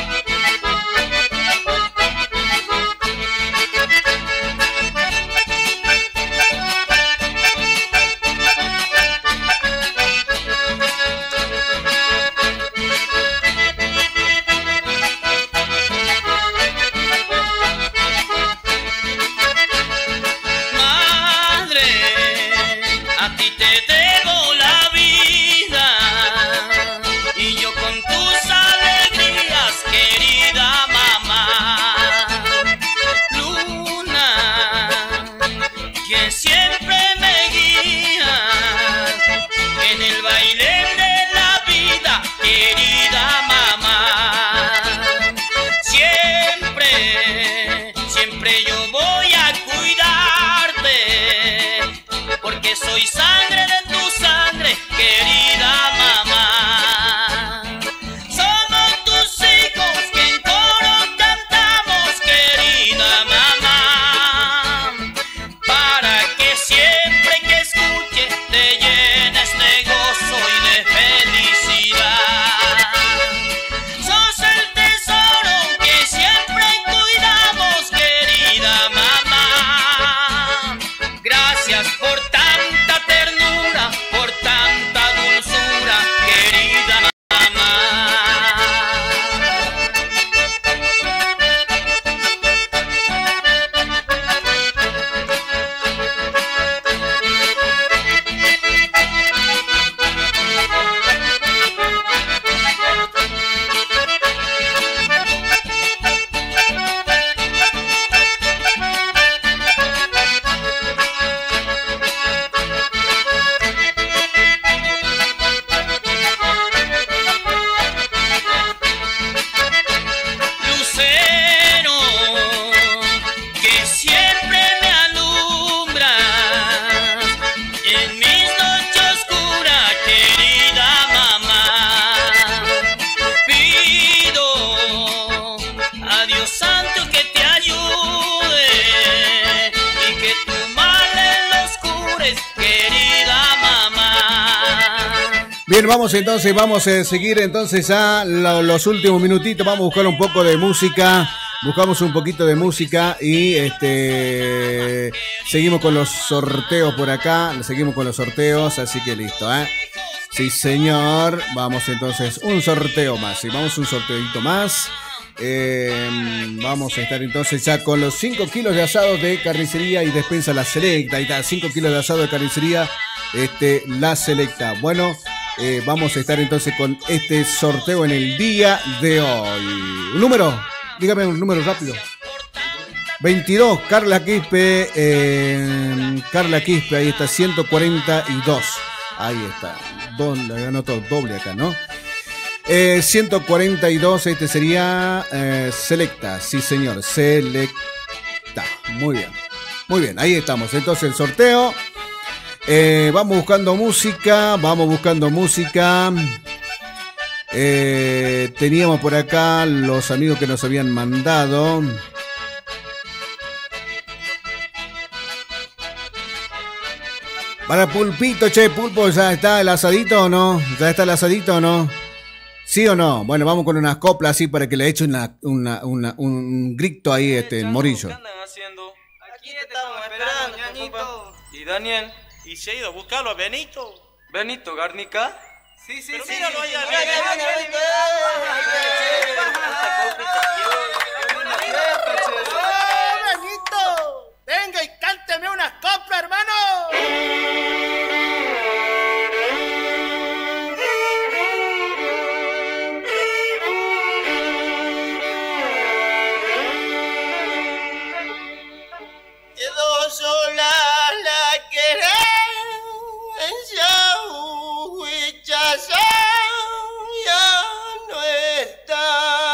Soy sangre de tu sangre, querida mamá. Somos tus hijos que en coro cantamos, querida mamá. Para que siempre que escuches te llenes de gozo y de felicidad. Sos el tesoro que siempre cuidamos, querida mamá. Gracias por tanta ternura, por tanta dulzura, querida mamá. Lucero, que siempre me alumbras en mis noches oscuras, querida mamá. Pido a Dios Santo que te ayude y que tu mal los cures, querida mamá. Bien, vamos entonces, vamos a seguir entonces a los últimos minutitos, vamos a buscar un poco de música, buscamos un poquito de música y seguimos con los sorteos por acá, seguimos con los sorteos, así que listo, ¿eh? Sí, señor, vamos entonces, un sorteo más, sí, vamos un sorteito más. Vamos a estar entonces ya con los 5 kilos de asado de carnicería y despensa La Selecta. Ahí está, 5 kilos de asado de carnicería La Selecta. Bueno, vamos a estar entonces con este sorteo en el día de hoy. ¿Un número? Dígame un número rápido. 22, Carla Quispe. Carla Quispe, ahí está, 142. Ahí está. Le anoto doble acá, ¿no? 142, este sería Selecta, sí señor, Selecta. Muy bien, muy bien, ahí estamos. Entonces el sorteo, vamos buscando música, teníamos por acá los amigos que nos habían mandado. Para Pulpito, che, Pulpo, ¿ya está el asadito o no? ¿Ya está el asadito o no? ¿Sí o no? Bueno, vamos con unas coplas así para que le eche un grito ahí en Morillo. ¿Qué andan haciendo? Aquí te estamos esperando, ñañito. ¿Y Daniel? ¿Y se ha ido a buscarlo a Benito? ¿Benito Garnica? Sí, sí, pero sí. Míralo ahí arriba. Benito! ¡Venga y cánteme unas coplas, hermano! Sola la querencia huichaza ya no está.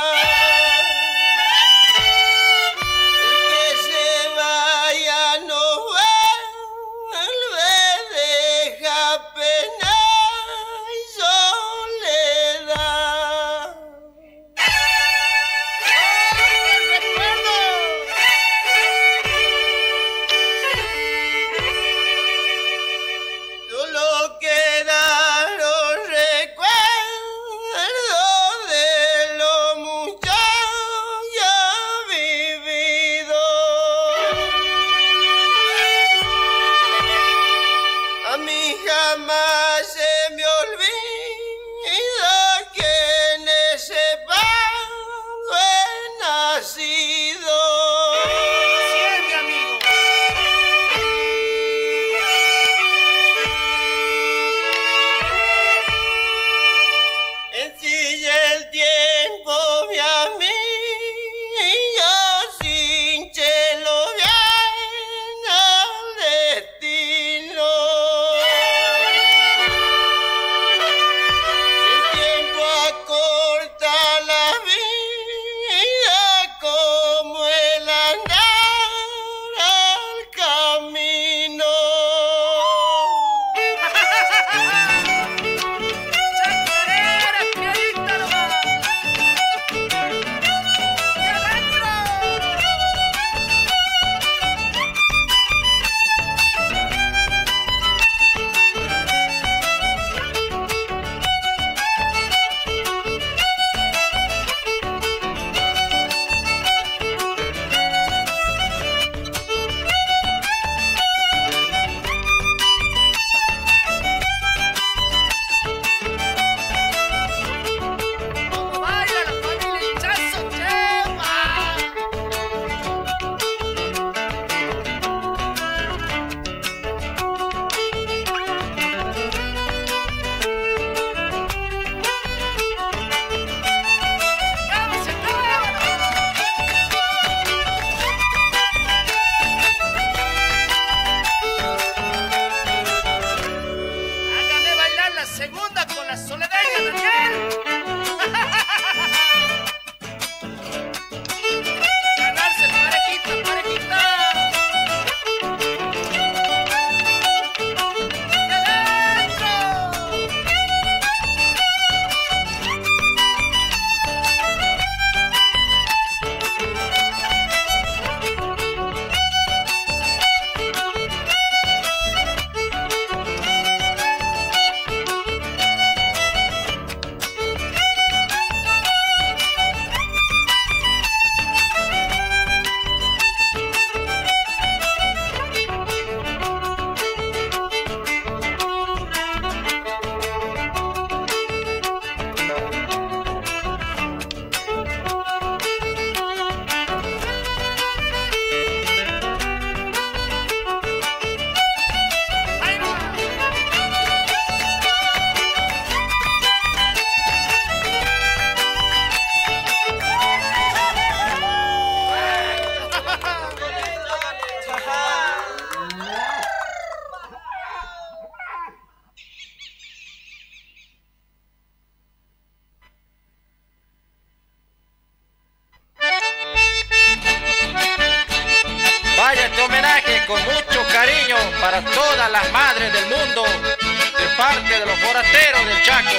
con mucho cariño para todas las madres del mundo, de parte de los forasteros del Chaco.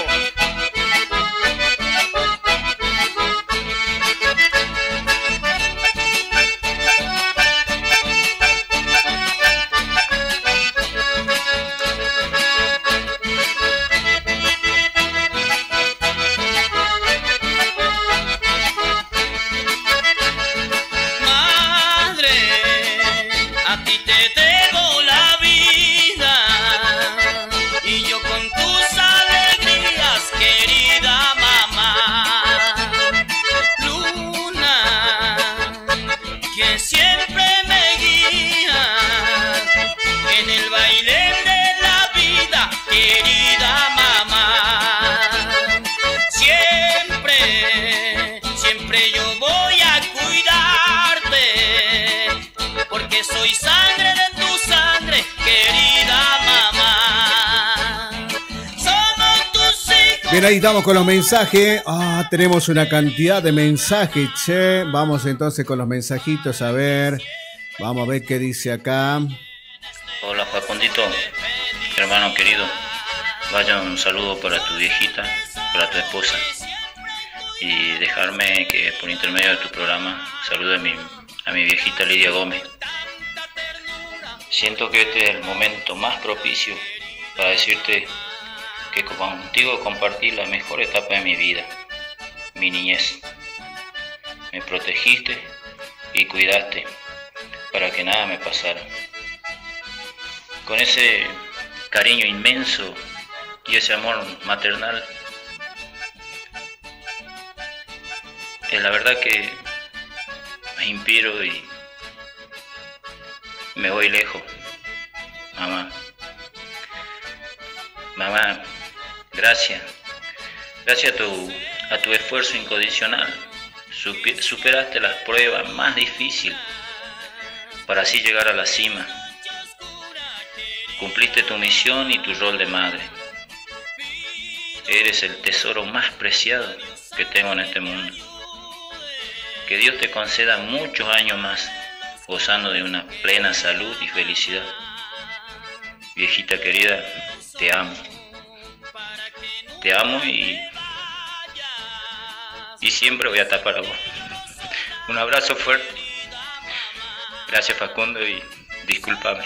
Bien, ahí estamos con los mensajes. Tenemos una cantidad de mensajes, che. Vamos entonces con los mensajitos, a ver. Vamos a ver qué dice acá. Hola, Facundito, hermano querido. Vaya un saludo para tu viejita, para tu esposa. Y dejarme que por intermedio de tu programa salude a mi viejita Lidia Gómez. Siento que este es el momento más propicio para decirte que contigo compartí la mejor etapa de mi vida, mi niñez. Me protegiste y cuidaste para que nada me pasara. Con ese cariño inmenso y ese amor maternal, es la verdad que me inspiro y me voy lejos. Mamá, gracias a tu esfuerzo incondicional. Superaste las pruebas más difíciles para así llegar a la cima. Cumpliste tu misión y tu rol de madre. Eres el tesoro más preciado que tengo en este mundo. Que Dios te conceda muchos años más, gozando de una plena salud y felicidad. Viejita querida, te amo. Te amo y siempre voy a estar para vos. Un abrazo fuerte. Gracias, Facundo, y discúlpame.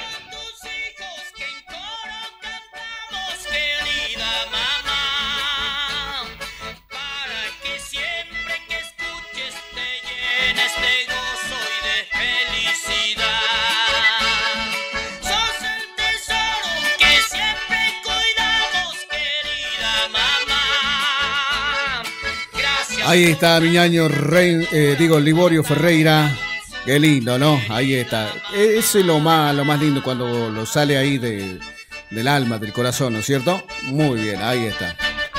Ahí está mi ñaño Liborio Ferreira. Qué lindo, ¿no? Ahí está. Eso es lo más lindo cuando lo sale ahí del alma, del corazón, ¿no es cierto? Muy bien, ahí está.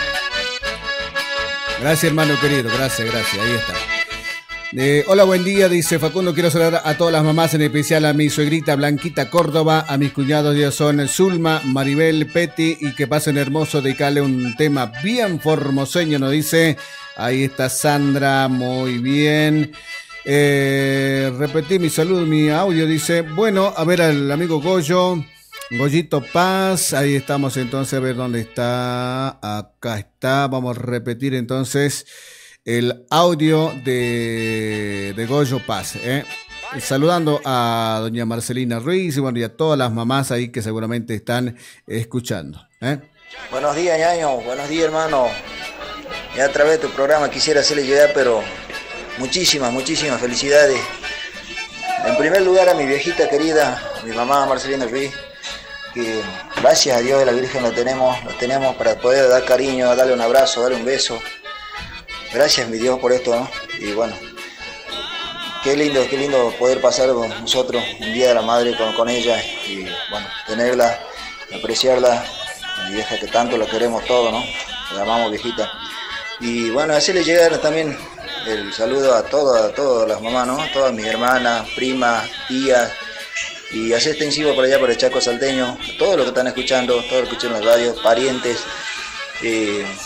Gracias, hermano querido. Gracias. Ahí está. Hola, buen día, dice Facundo. Quiero saludar a todas las mamás, en especial a mi suegrita Blanquita Córdoba, a mis cuñados ya son Zulma, Maribel, Peti, y que pasen hermoso, dedicarle un tema bien formoseño, nos dice. Ahí está Sandra, muy bien. Repetí mi saludo, mi audio, dice. Bueno, a ver al amigo Goyito Paz, ahí estamos entonces, a ver dónde está. Acá está, vamos a repetir entonces el audio de Goyo Paz, saludando a doña Marcelina Ruiz y bueno, y a todas las mamás ahí que seguramente están escuchando. Buenos días, ñaño, buenos días, hermano. Y a través de tu programa quisiera hacerle llegar, pero muchísimas felicidades. En primer lugar a mi viejita querida, mi mamá Marcelina Ruiz, que gracias a Dios y a la Virgen lo tenemos para poder dar cariño, darle un abrazo, darle un beso. Gracias, mi Dios, por esto, ¿no? Y bueno, qué lindo poder pasar con nosotros un día de la madre con ella y bueno, tenerla, apreciarla, mi vieja que tanto la queremos todos, ¿no? La amamos, viejita. Y bueno, hacerle llegar también el saludo a todas las mamás, ¿no? Todas mis hermanas, primas, tías, y hacer extensivo por allá por el Chaco salteño, todos los que están escuchando, todos los que escuchan en la radio, parientes,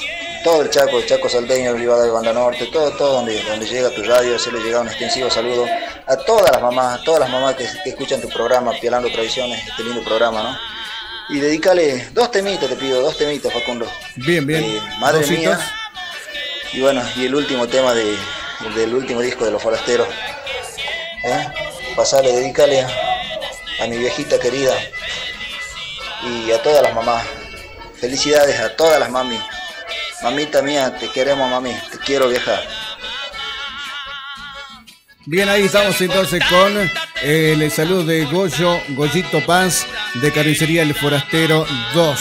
todo el Chaco salteño, Rivadavia, Banda Norte, todo donde llega tu radio, hacerle llegar un extensivo saludo a todas las mamás que escuchan tu programa, Pialando Tradiciones, este lindo programa, ¿no? Y dedícale 2 temitas, te pido, 2 temitas, Facundo. Bien. Madre Dositos. Mía. Y bueno, y el último tema del último disco de Los Forasteros. Pasarle, dedícale a mi viejita querida y a todas las mamás. Felicidades a todas las mami. Mamita mía, te queremos, mami. Te quiero, vieja. Bien, ahí estamos entonces con el saludo de Goyito Paz, de Carnicería El Forastero 2.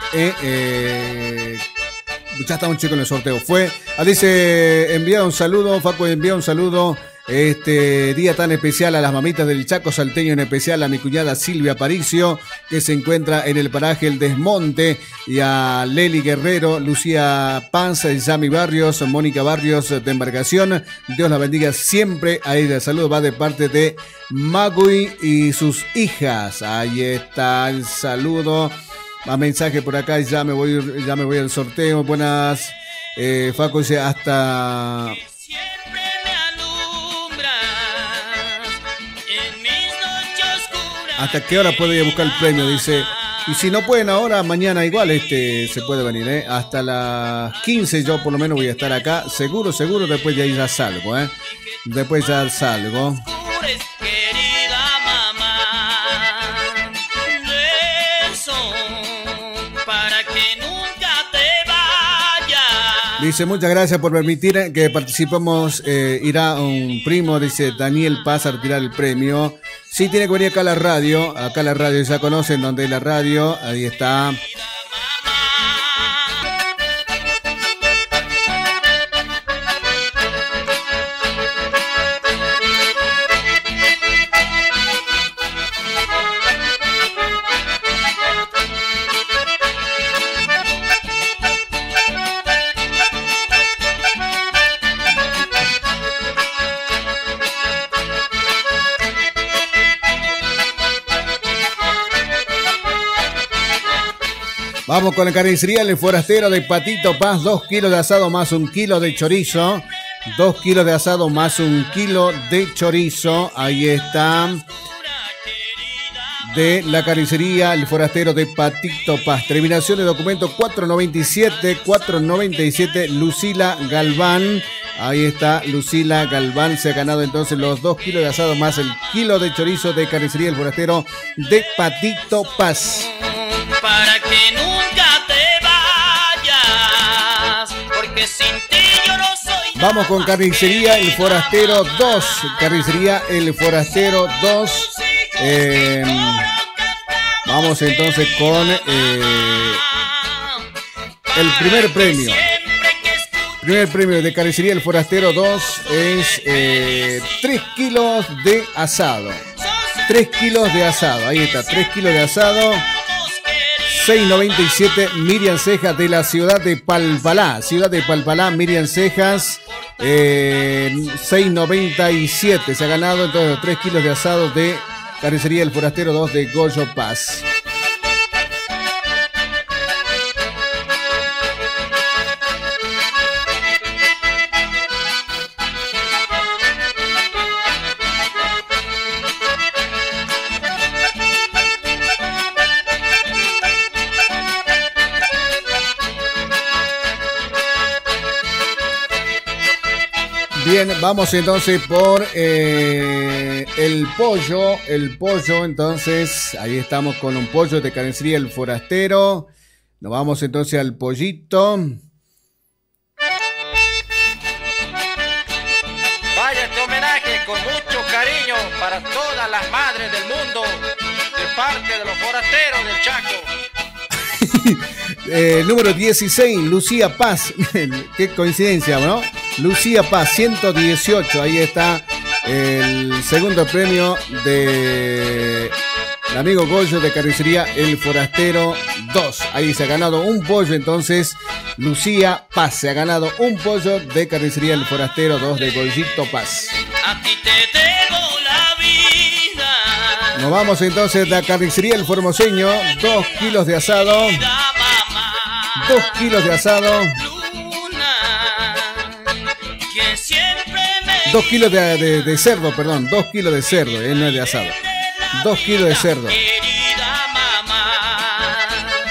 Ya estamos chicos en el sorteo. Dice, envía un saludo, Facu, envía un saludo. Este día tan especial a las mamitas del Chaco salteño, en especial a mi cuñada Silvia Aparicio, que se encuentra en el paraje El Desmonte, y a Leli Guerrero, Lucía Panza, Yami Barrios, Mónica Barrios de Embarcación. Dios la bendiga siempre a ella. El saludo va de parte de Magui y sus hijas. Ahí está el saludo. Más mensaje por acá, ya me voy al sorteo. Buenas, Facu dice hasta qué hora puedo ir a buscar el premio, dice. Y si no pueden ahora, mañana igual se puede venir, hasta las 15 yo por lo menos voy a estar acá, seguro, después de ahí ya salgo, después ya salgo. Dice, muchas gracias por permitir que participemos. Irá un primo, dice Daniel Paz, a retirar el premio. Sí, tiene que venir acá a la radio. Acá la radio ya conocen dónde es la radio. Ahí está. Vamos con la carnicería El Forastero de Patito Paz, 2 kilos de asado más 1 kilo de chorizo. 2 kilos de asado más 1 kilo de chorizo. Ahí está. De la carnicería El Forastero de Patito Paz. Terminación de documento 497. Lucila Galván. Ahí está Lucila Galván. Se ha ganado entonces los 2 kilos de asado más el kilo de chorizo de carnicería El Forastero de Patito Paz. Para que nunca te vayas, porque sin ti yo no soy. Vamos con Carnicería El Forastero 2. Carnicería El Forastero 2. Vamos entonces con el primer premio. El primer premio de Carnicería El Forastero 2 es 3 kilos de asado. 3 kilos de asado. Ahí está, 3 kilos de asado. 6.97 Miriam Cejas de la ciudad de Palpalá. Miriam Cejas. 6.97 se ha ganado entonces los 3 kilos de asado de Carnicería El Forastero 2 de Goyo Paz. Bien, vamos entonces por el pollo, entonces, ahí estamos con un pollo de Carnicería El Forastero. Nos vamos entonces al pollito. Vaya este homenaje con mucho cariño para todas las madres del mundo, de parte de los forasteros del Chaco. Número 16, Lucía Paz. Qué coincidencia, ¿no? Lucía Paz, 118. Ahí está el segundo premio de el amigo Goyo de Carnicería El Forastero 2. Ahí se ha ganado un pollo, entonces Lucía Paz se ha ganado un pollo de Carnicería El Forastero 2 de Goyito Paz. A ti te debo la vida. Nos vamos entonces de la Carnicería El Formoseño, 2 kilos de asado. 2 kilos de asado. 2 kilos de cerdo, perdón, 2 kilos de cerdo, no es de asado. 2 kilos de cerdo. Querida mamá,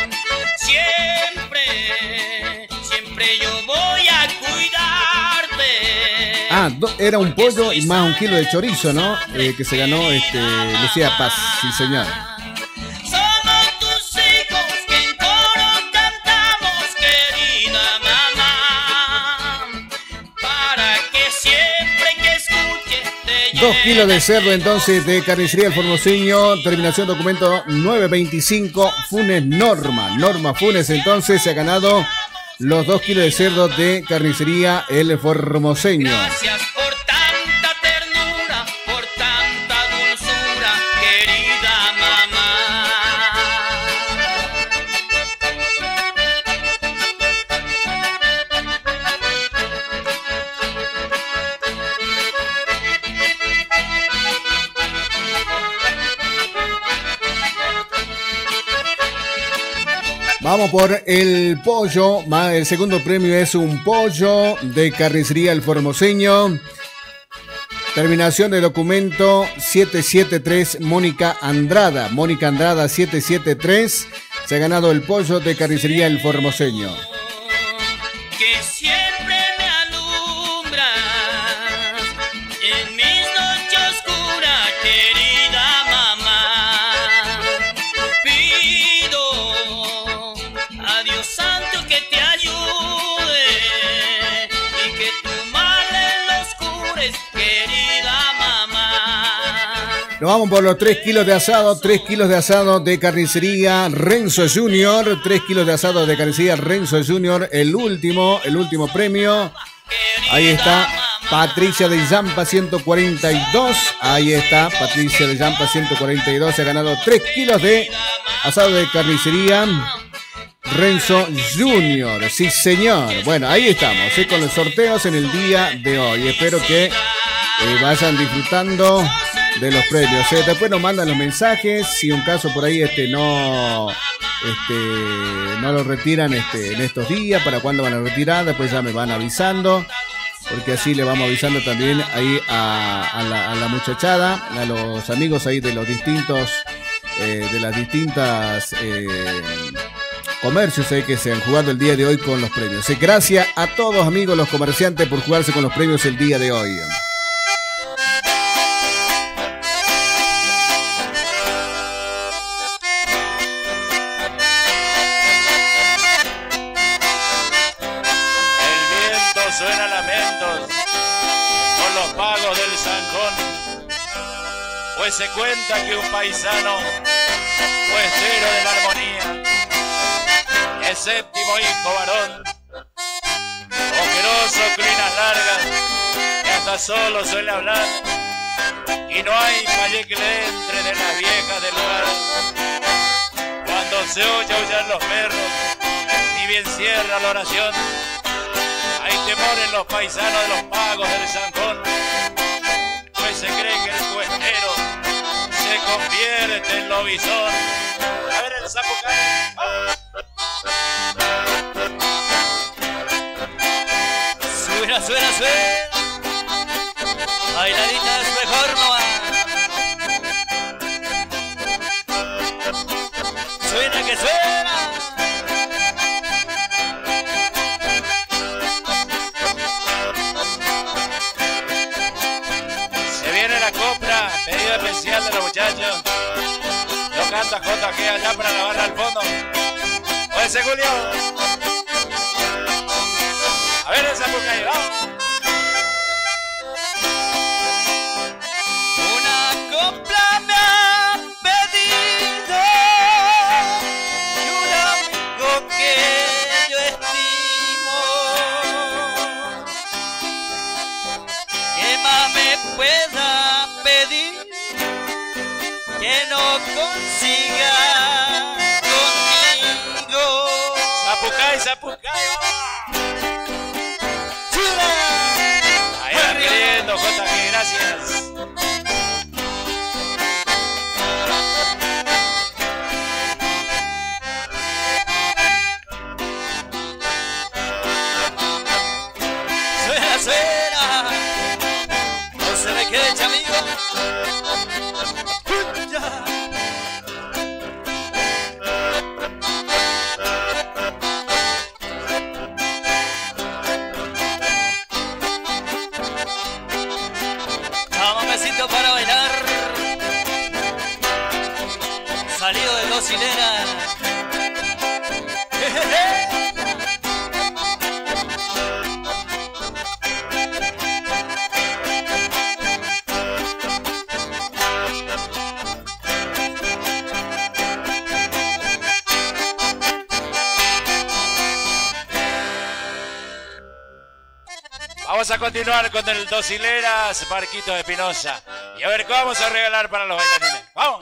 siempre yo voy a cuidarte. Ah, era un pollo y más 1 kilo de chorizo, ¿no? Que se ganó Lucía Paz, sí señor. Somos tus hijos que en coro cantamos, querida mamá, para que siempre que escuche te 2 kilos de cerdo entonces de carnicería El Formoseño, terminación documento 925, Funes Norma. Norma Funes entonces se ha ganado los 2 kilos de cerdo de carnicería El Formoseño. Gracias por tanta ternura, por tanta dulzura, querida mamá. Vamos por el pollo, el segundo premio es un pollo de carnicería El Formoseño. Terminación de documento 773, Mónica Andrada. Mónica Andrada 773, se ha ganado el pollo de carnicería El Formoseño. Que siempre me alumbras en mis noches oscuras, querida mamá. Pido a Dios santo que te ayude y que tu mal los cures, querida mamá. Nos vamos por los 3 kilos de asado, 3 kilos de asado de carnicería Renzo Junior, 3 kilos de asado de carnicería Renzo Junior, el último premio. Ahí está Patricia de Yampa 142, ahí está Patricia de Yampa 142, se ha ganado 3 kilos de asado de carnicería Renzo Junior, sí señor. Bueno, ahí estamos, con los sorteos en el día de hoy. Espero que vayan disfrutando de los premios. Después nos mandan los mensajes, si un caso por ahí no lo retiran en estos días, para cuándo van a retirar, después ya me van avisando, porque así le vamos avisando también ahí a la muchachada, a los amigos ahí de los distintos, de las distintas comercios que se han jugado el día de hoy con los premios. Gracias a todos amigos los comerciantes por jugarse con los premios el día de hoy. Suena lamentos con los pagos del zanjón, pues se cuenta que un paisano puestero de la armonía, el séptimo hijo varón, ojeroso, crinas largas, que hasta solo suele hablar, y no hay calle que le entre de las viejas del lugar. Cuando se oye aullar los perros, ni bien cierra la oración, hay temor en los paisanos de los pagos del zanjón, pues se cree que el cuestero se convierte en lobizón. A ver el zapucay. Suena, suena, suena. Bailadita es mejor no va. Suena que suena. Pedido especial de los muchachos. Lo canta JG allá para la barra al fondo. Oye, Julio. A ver esa boca ahí, vamos. Una copla me han pedido y un amigo que yo estimo, que más me pueda pedir que no consiga conmigo. Zapucay, Zapucay. Ahí va pidiendo, JG, gracias. Suena, suena. Chamamecito para bailar, salido de Dos Hileras. Vamos a continuar con el Dos Hileras, Marquitos Espinosa. Y a ver qué vamos a regalar para los bailarines. ¡Vamos!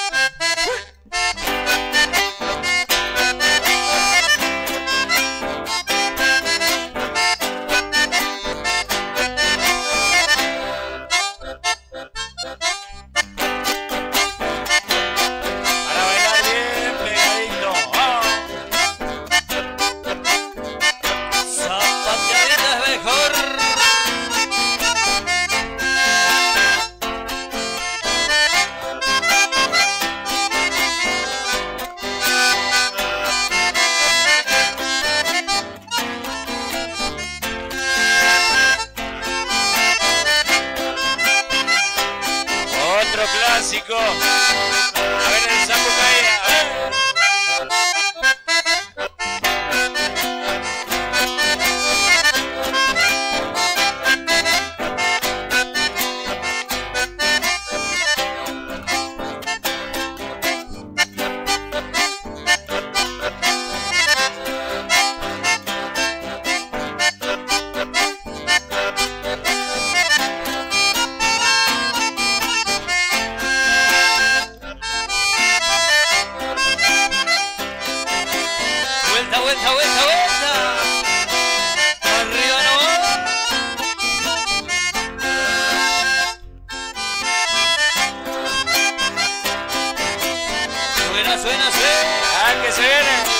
Para bailar bien pegadito. ¡Vamos! Zapateadita es mejor. Otro clásico. A ver el Zapucay. A ver. Vuelta, vuelta, vuelta, vuelta. Arriba nomás. Suena, suena, suena. ¡Ah, que se viene!